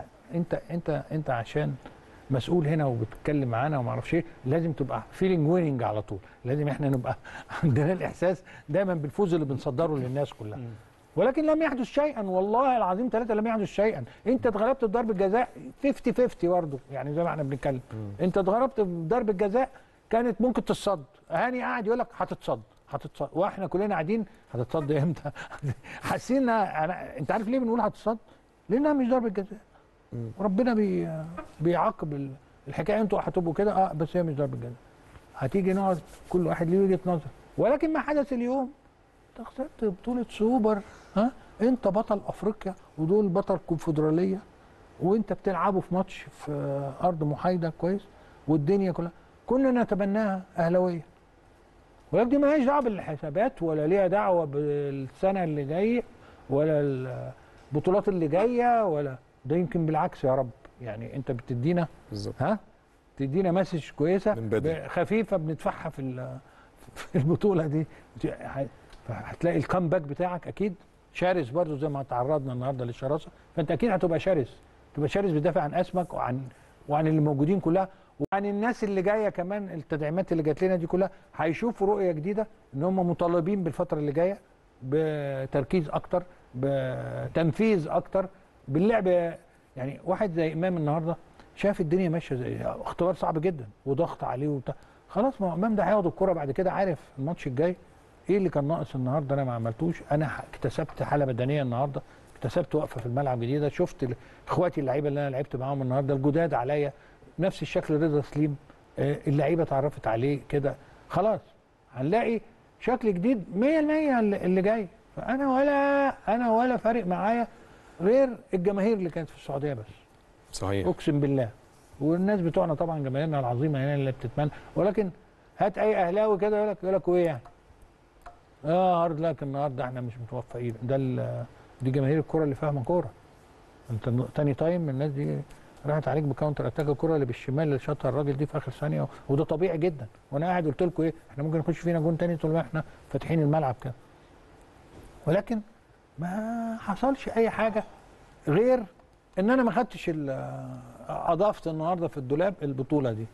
انت عشان مسؤول هنا وبتتكلم معانا وما اعرفش ايه، لازم تبقى فيلينج ويننج على طول. لازم احنا نبقى عندنا الاحساس دايما بالفوز اللي بنصدره للناس كلها. ولكن لم يحدث شيئا والله العظيم 3 لم يحدث شيئا. انت اتغلبت بضربه جزاء 50-50 برضه، يعني زي ما احنا بنتكلم. انت اتغلبت بضربه جزاء كانت ممكن تتصد. هاني قاعد يقول لك هتتصد، واحنا كلنا قاعدين هتتصد امتى؟ حاسين انت عارف ليه بنقول هتتصد؟ لانها مش ضربه جزاء. ربنا بيعاقب الحكايه. انتوا هتبقوا كده بس هي مش ضربه جزاء. هتيجي نقعد كل واحد ليه وجهه نظر. ولكن ما حدث اليوم، انت خسرت بطوله سوبر. انت بطل افريقيا ودول بطل كونفدراليه، وانت بتلعبوا في ماتش في ارض محايده كويس، والدنيا كلنا نتبناها اهلاويه. ولكن دي مالهاش دعوه بالحسابات ولا ليها دعوه بالسنه اللي جايه ولا البطولات اللي جايه ولا ده. يمكن بالعكس يا رب، يعني انت بتدينا بالظبط تدينا مسج كويسه خفيفه بندفعها في البطوله دي. هتلاقي الكامباك بتاعك اكيد شرس برضه زي ما تعرضنا النهارده للشراسه. فانت اكيد هتبقى شرس، بتدافع عن اسمك وعن اللي موجودين كلها وعن الناس اللي جايه كمان. التدعيمات اللي جات لنا دي كلها هيشوفوا رؤيه جديده، ان هم مطالبين بالفتره اللي جايه بتركيز اكتر، بتنفيذ اكتر، باللعب. يعني واحد زي امام النهارده شاف الدنيا ماشيه زي اختبار صعب جدا وضغط عليه وبتاع. خلاص ما هو امام ده هياخد الكره بعد كده، عارف الماتش الجاي ايه اللي كان ناقص النهارده انا ما عملتوش. انا اكتسبت حاله بدنيه النهارده، اكتسبت وقفه في الملعب جديده. شفت اخواتي اللعيبه اللي انا لعبت معاهم النهارده الجداد عليا نفس الشكل. رضا سليم اللعيبه اتعرفت عليه كده. خلاص هنلاقي شكل جديد 100% اللي جاي. فانا ولا فارق معايا غير الجماهير اللي كانت في السعوديه بس. صحيح، اقسم بالله. والناس بتوعنا طبعا جماهيرنا العظيمه هنا اللي بتتمنى. ولكن هات اي اهلاوي كده يقول لك ايه يعني؟ هارد لك النهارده احنا مش متوفقين. دي جماهير الكره اللي فاهمه كوره. انت تاني تايم الناس دي راحت عليك بكاونتر اتاك، الكره اللي بالشمال اللي شاطها الراجل دي في اخر ثانيه، وده طبيعي جدا. وانا قاعد قلت لكم احنا ممكن نخش فينا جون تاني طول ما احنا فاتحين الملعب كده. ولكن ما حصلش اي حاجه غير ان انا ما خدتش اضافت النهارده في الدولاب البطوله دي.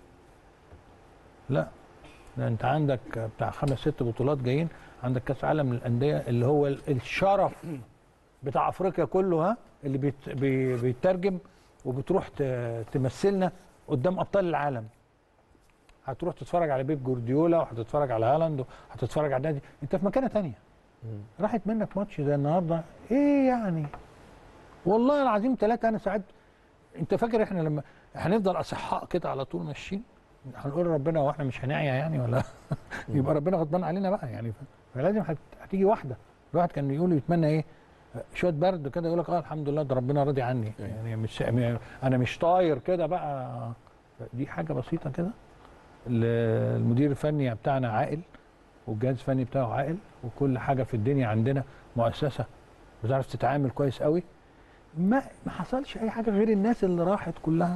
لا، ده انت عندك بتاع 5-6 بطولات جايين. عندك كاس عالم للانديه اللي هو الشرف بتاع افريقيا كله، اللي بيترجم وبتروح تمثلنا قدام ابطال العالم. هتروح تتفرج على بيب جوارديولا وهتتفرج على هالاند وهتتفرج على النادي. انت في مكانه ثانيه. راحت منك ماتش زي النهارده ايه يعني؟ والله العظيم 3 انا ساعات. انت فاكر احنا لما هنفضل اصحاء كده على طول ماشيين هنقول ربنا هو احنا مش هنعيا يعني ولا يبقى ربنا غضبان علينا بقى يعني. فلازم هتيجي واحده. الواحد كان يقول يتمنى ايه؟ شويه برد كده يقول لك الحمد لله ده ربنا راضي عني يعني مش انا مش طاير كده بقى. دي حاجه بسيطه كده. المدير الفني بتاعنا عاقل والجهاز الفني بتاعه عاقل وكل حاجه في الدنيا عندنا مؤسسه بتعرف تتعامل كويس قوي. ما حصلش اي حاجه غير الناس اللي راحت كلها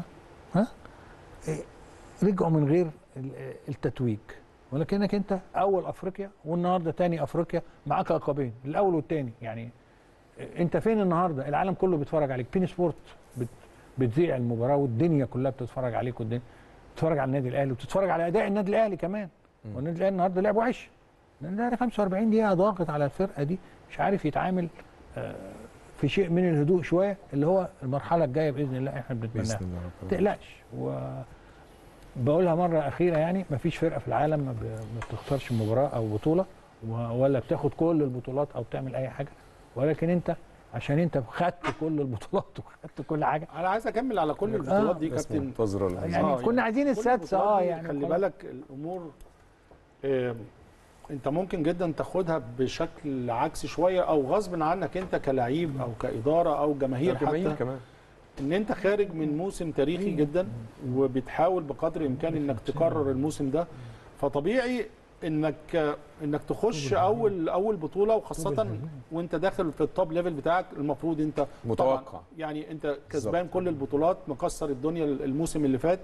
رجعوا من غير التتويج. ولكنك انت اول افريقيا والنهارده تاني افريقيا معاك لقبين الاول والتاني يعني. انت فين النهارده؟ العالم كله بيتفرج عليك. بين سبورت بتذيع المباراه والدنيا كلها بتتفرج عليك والدنيا بتتفرج على النادي الاهلي وبتتفرج على اداء النادي الاهلي كمان. والنادي الاهلي النهارده لعب وحش. النادي الاهلي 45 دقيقه ضاغط على الفرقه دي مش عارف يتعامل في شيء من الهدوء شويه اللي هو المرحله الجايه باذن الله احنا بنتمناها. ما تقلقش. وبقولها مره اخيره يعني ما فيش فرقه في العالم ما بتختارش مباراه او بطوله ولا بتاخد كل البطولات او تعمل اي حاجه. ولكن انت عشان انت خدت كل البطولات وخدت كل حاجه. انا عايز اكمل على كل البطولات دي كابتن. يعني كنا عايزين السادسه يعني خلي بالك الامور انت ممكن جدا تاخدها بشكل عكسي شويه او غصب عنك انت كلاعب او كاداره او جماهير حتى كمان. ان انت خارج من موسم تاريخي جدا وبتحاول بقدر الامكان انك تكرر الموسم ده. فطبيعي انك تخش اول بطوله وخاصه وانت داخل في التوب ليفل بتاعك. المفروض انت متوقع يعني انت كسبان كل البطولات مكسر الدنيا الموسم اللي فات.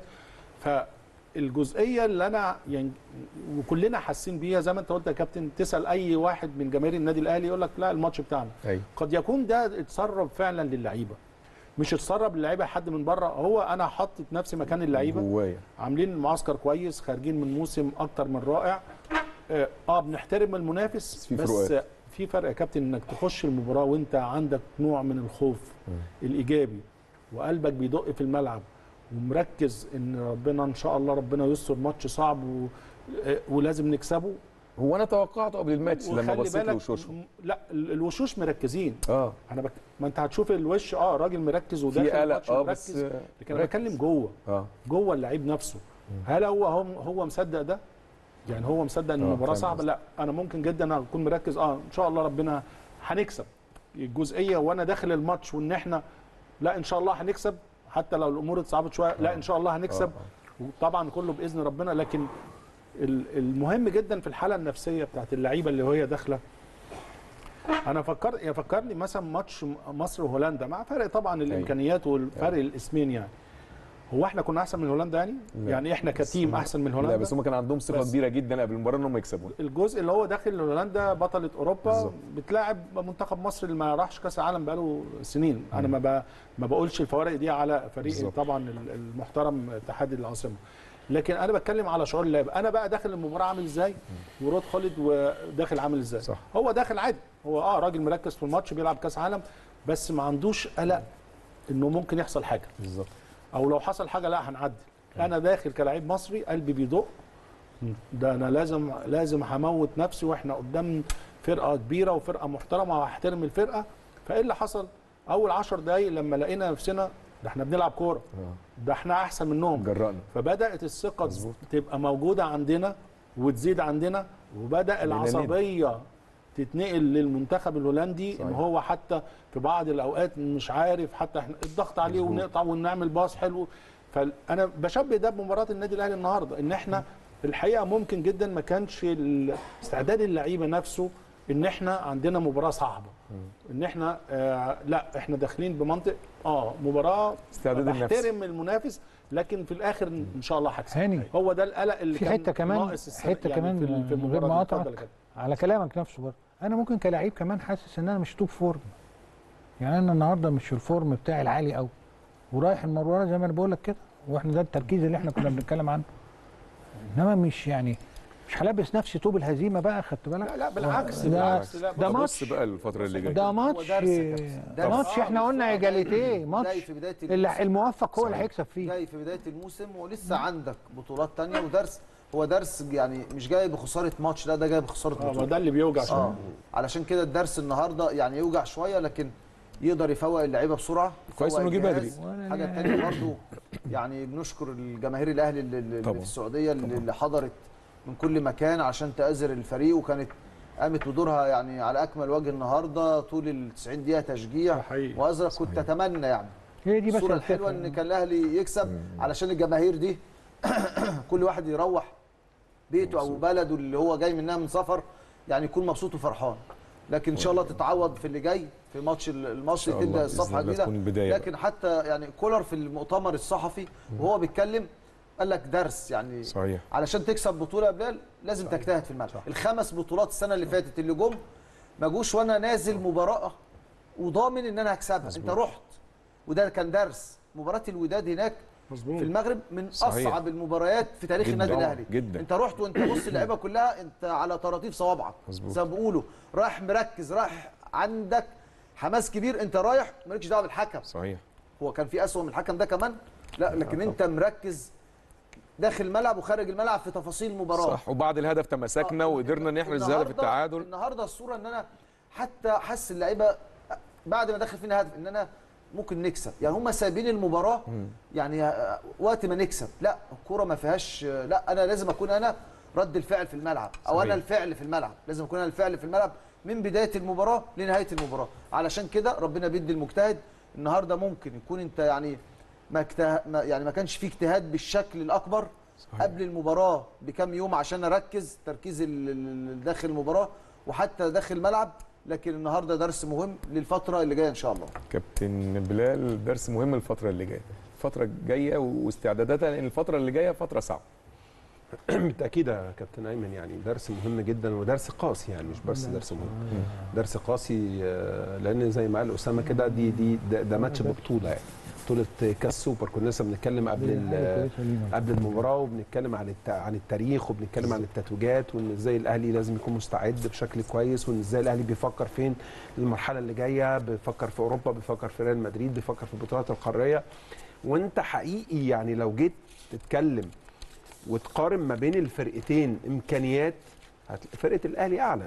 فالجزئيه اللي انا يعني وكلنا حاسين بيها زي ما انت قلت يا كابتن. تسال اي واحد من جماهير النادي الاهلي يقول لك لا الماتش بتاعنا. قد يكون ده اتسرب فعلا للعيبه مش اتسرب للعيبه حد من بره. هو انا حطيت نفسي مكان اللعيبه عاملين معسكر كويس خارجين من موسم اكتر من رائع. بنحترم المنافس بس في فرق يا كابتن انك تخش المباراه وانت عندك نوع من الخوف الايجابي وقلبك بيدق في الملعب ومركز ان ربنا ان شاء الله ربنا يستر ماتش صعب ولازم نكسبه. هو انا توقعته قبل الماتش لما بصيت لوشوشهم. لا الوشوش مركزين. انا ما انت هتشوف الوش راجل مركز وداخل الماتش مركز. لكن انا بتكلم جوه جوه اللعيب نفسه. هل هو مصدق ده؟ يعني هو مصدق ان المباراه صعبه؟ لا انا ممكن جدا اكون مركز ان شاء الله ربنا هنكسب. الجزئيه وانا داخل الماتش وان احنا لا ان شاء الله هنكسب حتى لو الامور اتصعبت شويه. لا ان شاء الله هنكسب. وطبعا كله باذن ربنا. لكن المهم جدا في الحاله النفسيه بتاعت اللعيبه اللي هي داخله. انا فكرني مثلا ماتش مصر وهولندا مع فرق طبعا الامكانيات والفرق الاسمين يعني. هو احنا كنا احسن من هولندا يعني؟ يعني احنا كتيم احسن من هولندا؟ لا بس هم كان عندهم ثقه كبيره جدا قبل المباراه انهم يكسبوا. الجزء اللي هو داخل هولندا بطله اوروبا بتلاعب منتخب مصر اللي ما راحش كاس العالم بقاله سنين. انا ما بقولش الفوارق دي على فريق طبعا المحترم اتحاد العاصمه. لكن انا بتكلم على شعور اللاعب. انا بقى داخل المباراه عامل ازاي ورود خالد وداخل عامل ازاي. صح. هو داخل عادي. هو راجل مركز في الماتش بيلعب كاس عالم بس ما عندوش قلق انه ممكن يحصل حاجه. بالظبط. او لو حصل حاجه لا هنعدي. انا داخل كلاعب مصري قلبي بيدق. ده انا لازم هموت نفسي واحنا قدام فرقه كبيره وفرقه محترمه وهحترم الفرقه. فايه اللي حصل؟ اول 10 دقايق لما لقينا نفسنا ده احنا بنلعب كوره. ده احنا احسن منهم. جرأنا. فبدات الثقه تبقى موجوده عندنا وتزيد عندنا وبدا العصبيه تتنقل للمنتخب الهولندي. صحيح. ان هو حتى في بعض الاوقات مش عارف حتى احنا الضغط عليه ونقطع ونعمل باص حلو. فانا بشبه ده بمباراه النادي الاهلي النهارده ان احنا الحقيقه ممكن جدا ما كانش استعداد اللعيبه نفسه ان احنا عندنا مباراه صعبه. ان احنا لا احنا داخلين بمنطق مباراه بحترم المنافس لكن في الاخر ان شاء الله هكسب. هو ده القلق اللي في حته كمان ناقص حته يعني كمان في غير ما اقطعك على كلامك نفسه برضه. انا ممكن كلاعب كمان حاسس ان انا مش توب فورم. يعني انا النهارده مش الفورم بتاعي العالي قوي ورايح المباراه زي ما انا بقول لك كده واحنا ده التركيز اللي احنا كنا بنتكلم عنه. انما مش يعني مش هلبس نفسي طوب الهزيمه بقى. خدت بالك؟ لا بالعكس. ده ماتش بقى الفتره اللي جايه. ده ماتش احنا قلنا ايجاليتيه. ماتش الموفق هو اللي هيكسب فيه. جاي في بدايه الموسم ولسه عندك بطولات ثانيه ودرس. هو درس يعني مش جاي بخساره ماتش، لا ده جاي بخساره بطوله. ده اللي بيوجع شويه. علشان كده الدرس النهارده يعني يوجع شويه، لكن يقدر يفوق اللعيبه بسرعه. كويس انه جه بدري. حاجه ثانيه برضه يعني بنشكر الجماهير الاهلي اللي في السعوديه اللي حضرت من كل مكان عشان تأزر الفريق، وكانت قامت بدورها يعني على اكمل وجه النهارده طول ال 90 دقيقه تشجيع وازرق. كنت اتمنى يعني هي دي بس الصوره الحلوه ان كان الاهلي يكسب علشان الجماهير دي كل واحد يروح بيته او بلده اللي هو جاي منها من سفر يعني يكون مبسوط وفرحان. لكن ان شاء الله تتعوض في اللي جاي في ماتش المصري، تبدا الصفحه جديده. لكن حتى يعني كولر في المؤتمر الصحفي وهو بيتكلم قال لك درس يعني صحيح. علشان تكسب بطوله يا بلال لازم تجتهد في الملعب. الخمس بطولات السنه اللي فاتت اللي جم ما جوش وانا نازل مباراه وضامن ان انا هكسبها. انت رحت وده كان درس. مباراه الوداد هناك في المغرب من اصعب المباريات في تاريخ النادي الاهلي. انت رحت وانت بص اللعيبه كلها انت على طراطيف صوابعك زي ما بيقولوا، رايح مركز، رايح عندك حماس كبير، انت رايح مالكش دعوه بالحكم. صحيح. هو كان في اسوأ من الحكم ده كمان؟ لا، لكن انت مركز داخل الملعب وخارج الملعب في تفاصيل المباراه. صح. وبعد الهدف تمسكنا وقدرنا نحرز هدف التعادل. النهارده الصوره ان انا حتى حس اللعيبه بعد ما دخل فينا هدف ان انا ممكن نكسب. يعني هم سايبين المباراه يعني وقت ما نكسب. لا، الكوره ما فيهاش، لا انا لازم اكون انا رد الفعل في الملعب او صحيح. انا الفعل في الملعب، لازم اكون انا الفعل في الملعب من بدايه المباراه لنهايه المباراه. علشان كده ربنا بيدي المجتهد. النهارده ممكن يكون انت يعني ما كانش فيه اجتهاد بالشكل الاكبر صحيح. قبل المباراه بكام يوم عشان اركز تركيز داخل المباراه وحتى داخل الملعب. لكن النهارده درس مهم للفتره اللي جايه ان شاء الله. كابتن بلال، درس مهم الفتره اللي جايه، الفتره الجايه واستعداداتها، لان الفتره اللي جايه فتره صعبه. بالتاكيد يا كابتن ايمن، يعني درس مهم جدا ودرس قاسي، يعني مش بس درس مهم، درس قاسي. لان زي ما قال اسامه كده ده ماتش ببطوله، يعني بطوله كاس سوبر. كنا لسه بنتكلم قبل المباراه وبنتكلم عن التاريخ وبنتكلم عن التتويجات وان ازاي الاهلي لازم يكون مستعد بشكل كويس، وان ازاي الاهلي بيفكر فين المرحله اللي جايه، بيفكر في اوروبا، بيفكر في ريال مدريد، بيفكر في البطولات القاريه. وانت حقيقي يعني لو جيت تتكلم وتقارن ما بين الفرقتين امكانيات، فرقه الاهلي اعلى.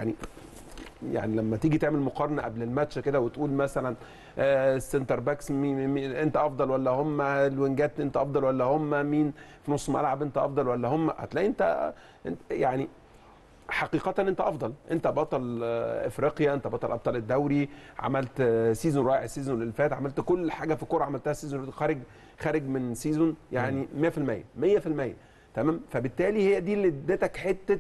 يعني لما تيجي تعمل مقارنه قبل الماتش كده وتقول مثلا السنتر باكس مين انت افضل ولا هم، الوينجات انت افضل ولا هم، مين في نص ملعب انت افضل ولا هم، هتلاقي انت يعني حقيقه انت افضل. انت بطل افريقيا، انت بطل ابطال الدوري، عملت سيزون رائع السيزون اللي فات، عملت كل حاجه في الكوره عملتها السيزون خارج من سيزون يعني 100% تمام. فبالتالي هي دي اللي ادتك حته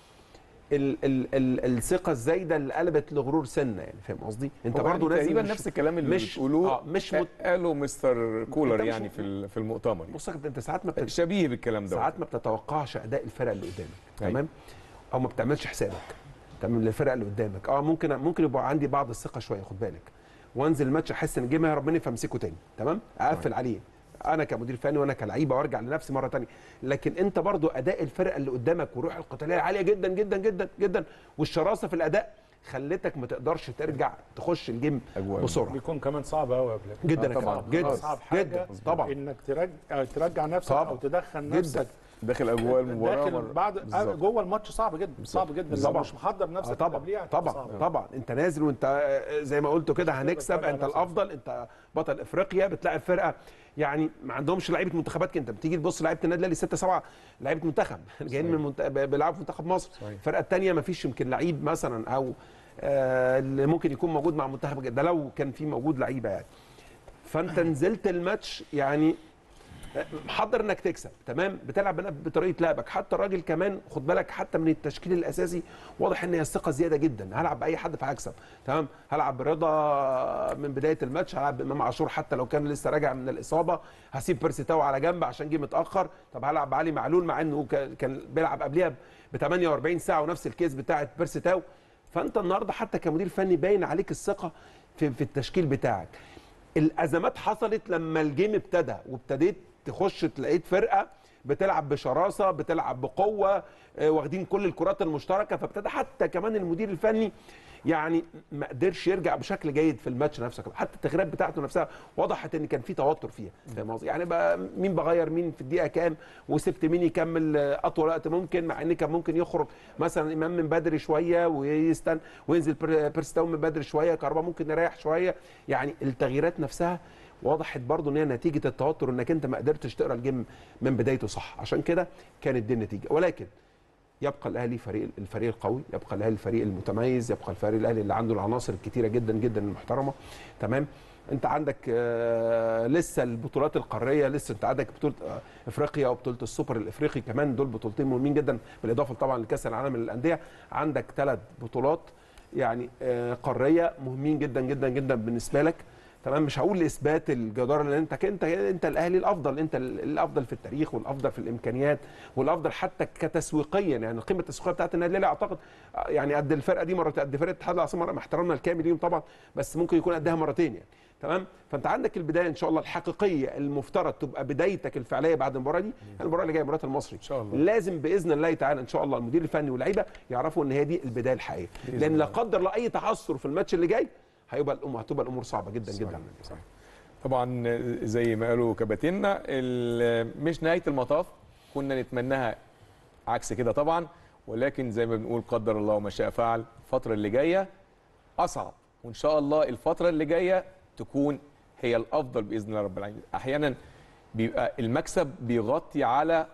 الثقه الزايده اللي قلبت لغرور سنه، يعني فاهم قصدي؟ انت برضه لازم تقريبا نفس الكلام اللي بتقولوه قاله مستر كولر يعني في المؤتمر. بص يا كابتن، انت ساعات شبيه بالكلام ده، ساعات ما بتتوقعش اداء الفرقه اللي قدامك تمام، او ما بتعملش حسابك تمام للفرقه اللي قدامك. ممكن يبقى عندي بعض الثقه شويه، خد بالك، وانزل الماتش احس ان الجيم هيهرب فامسكه تاني تمام، اقفل عليه انا كمدير فني وانا كلعيبه وارجع لنفسي مره ثانيه. لكن انت برضو اداء الفرقه اللي قدامك والروح القتاليه عاليه جدا جدا جدا جدا والشراسه في الاداء خلتك ما تقدرش ترجع تخش الجيم بسرعه. بيكون كمان صعب قوي يا بلال جدا طبعا جدا صعب حاجه طبعا انك ترجع نفسك طبعا. او تدخل نفسك داخل اجواء المباراه بعد جوه الماتش صعب جدا صعب جدا لو مش محضر نفسك قبليها. طبعا انت نازل وانت زي ما قلت كده هنكسب، انت الافضل، انت بطل افريقيا، بتلاعب فرقه يعني ما عندهمش لعيبه منتخبات. انت بتيجي تبص لعيبه النادي الاهلي 6 7 لعيبه منتخب جايين من بيلعبوا في منتخب مصر. الفرقه الثانيه ما فيش يمكن لعيب مثلا او اللي ممكن يكون موجود مع منتخب ده لو كان في موجود لعيبه يعني. فانت نزلت الماتش يعني محضر انك تكسب تمام، بتلعب بطريقه لعبك. حتى الراجل كمان خد بالك حتى من التشكيل الاساسي واضح ان هي الثقه زياده جدا. هلعب باي حد فهكسب تمام، هلعب برضا من بدايه الماتش، هلعب بامام عاشور حتى لو كان لسه راجع من الاصابه، هسيب بيرسي تاو على جنب عشان جه متاخر. طب هلعب بعلي معلول مع انه كان بيلعب قبليها ب 48 ساعه ونفس الكيس بتاعه بيرسي تاو. فانت النهارده حتى كمدير فني باين عليك الثقه في التشكيل بتاعك. الازمات حصلت لما الجيم ابتدى وابتديت تخش تلاقيت فرقه بتلعب بشراسه، بتلعب بقوه، واخدين كل الكرات المشتركه، فابتدى حتى كمان المدير الفني يعني ما قدرش يرجع بشكل جيد في الماتش نفسه، حتى التغييرات بتاعته نفسها وضحت ان كان في توتر فيها. فاهم قصدي؟ يعني بقى مين بغير مين في الدقيقه كام، وسبت مين يكمل اطول وقت ممكن، مع ان كان ممكن يخرج مثلا امام من بدري شويه ويستنى وينزل بيرستاو من بدري شويه، كهربا ممكن يريح شويه. يعني التغييرات نفسها وضحت برضو ان هي نتيجه التوتر، انك انت ما قدرتش تقرا الجيم من بدايته صح، عشان كده كانت دي النتيجه. ولكن يبقى الاهلي الفريق القوي، يبقى الاهلي الفريق المتميز، يبقى الفريق الاهلي اللي عنده العناصر الكتيره جدا جدا المحترمه. تمام. انت عندك لسه البطولات القاريه، لسه انت عندك بطوله افريقيا وبطوله السوبر الافريقي، كمان دول بطولتين مهمين جدا بالاضافه طبعا لكاس العالم للانديه. عندك 3 بطولات يعني قاريه مهمين جدا جدا جدا بالنسبه لك. تمام. مش هقول لاثبات الجداره، لان انت الاهلي الافضل، انت الافضل في التاريخ والافضل في الامكانيات والافضل حتى كتسويقيا. يعني القيمه التسويقيه بتاعت النادي الاهلي اعتقد يعني قد الفرقه دي مرتين، قد فرقه الاتحاد العاصمه مع احترامنا الكامل ليهم طبعا، بس ممكن يكون قدها مرتين يعني. تمام. فانت عندك البدايه ان شاء الله الحقيقيه المفترض تبقى بدايتك الفعليه بعد المباراه دي، المباراه اللي جايه مباراه المصري ان شاء الله. لازم باذن الله تعالى ان شاء الله المدير الفني واللعيبه يعرفوا ان هي دي البدايه الحقيقيه، لان لا قدر الله اي تعثر في الماتش اللي جاي هتبقى الامور صعبه جدا صحيح. جدا. صحيح. طبعا زي ما قالوا كباتننا مش نهايه المطاف، كنا نتمناها عكس كده طبعا، ولكن زي ما بنقول قدر الله وما شاء فعل. الفتره اللي جايه اصعب، وان شاء الله الفتره اللي جايه تكون هي الافضل باذن الله رب العالمين. احيانا بيبقى المكسب بيغطي على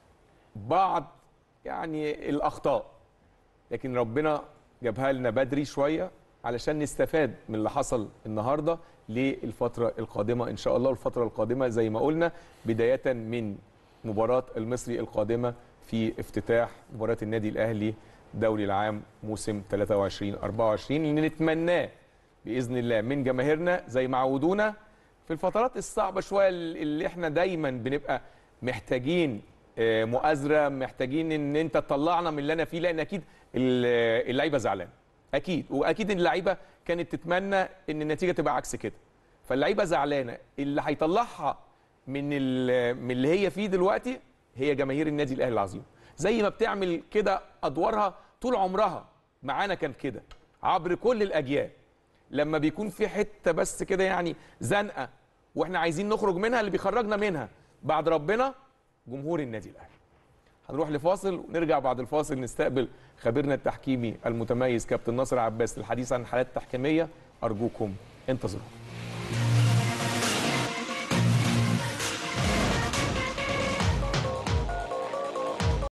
بعض يعني الاخطاء، لكن ربنا جابها لنا بدري شويه علشان نستفاد من اللي حصل النهارده للفتره القادمه ان شاء الله. والفتره القادمه زي ما قلنا بدايه من مباراه المصري القادمه في افتتاح مباراه النادي الاهلي دوري العام موسم 23-24 اللي نتمناه باذن الله من جماهيرنا زي ما عودونا في الفترات الصعبه شويه اللي احنا دايما بنبقى محتاجين مؤازره، محتاجين ان انت تطلعنا من اللي انا فيه، لان اكيد اللعيبه زعلانه اكيد، واكيد اللعيبه كانت تتمنى ان النتيجه تبقى عكس كده. فاللعيبه زعلانه، اللي هيطلعها من اللي هي فيه دلوقتي هي جماهير النادي الاهلي العظيم، زي ما بتعمل كده ادوارها طول عمرها معانا كان كده عبر كل الاجيال. لما بيكون في حته بس كده يعني زنقه واحنا عايزين نخرج منها، اللي بيخرجنا منها بعد ربنا جمهور النادي الاهلي. هنروح لفاصل ونرجع بعد الفاصل نستقبل خبيرنا التحكيمي المتميز كابتن ناصر عباس للحديث عن الحالات التحكيميه. ارجوكم انتظرونا.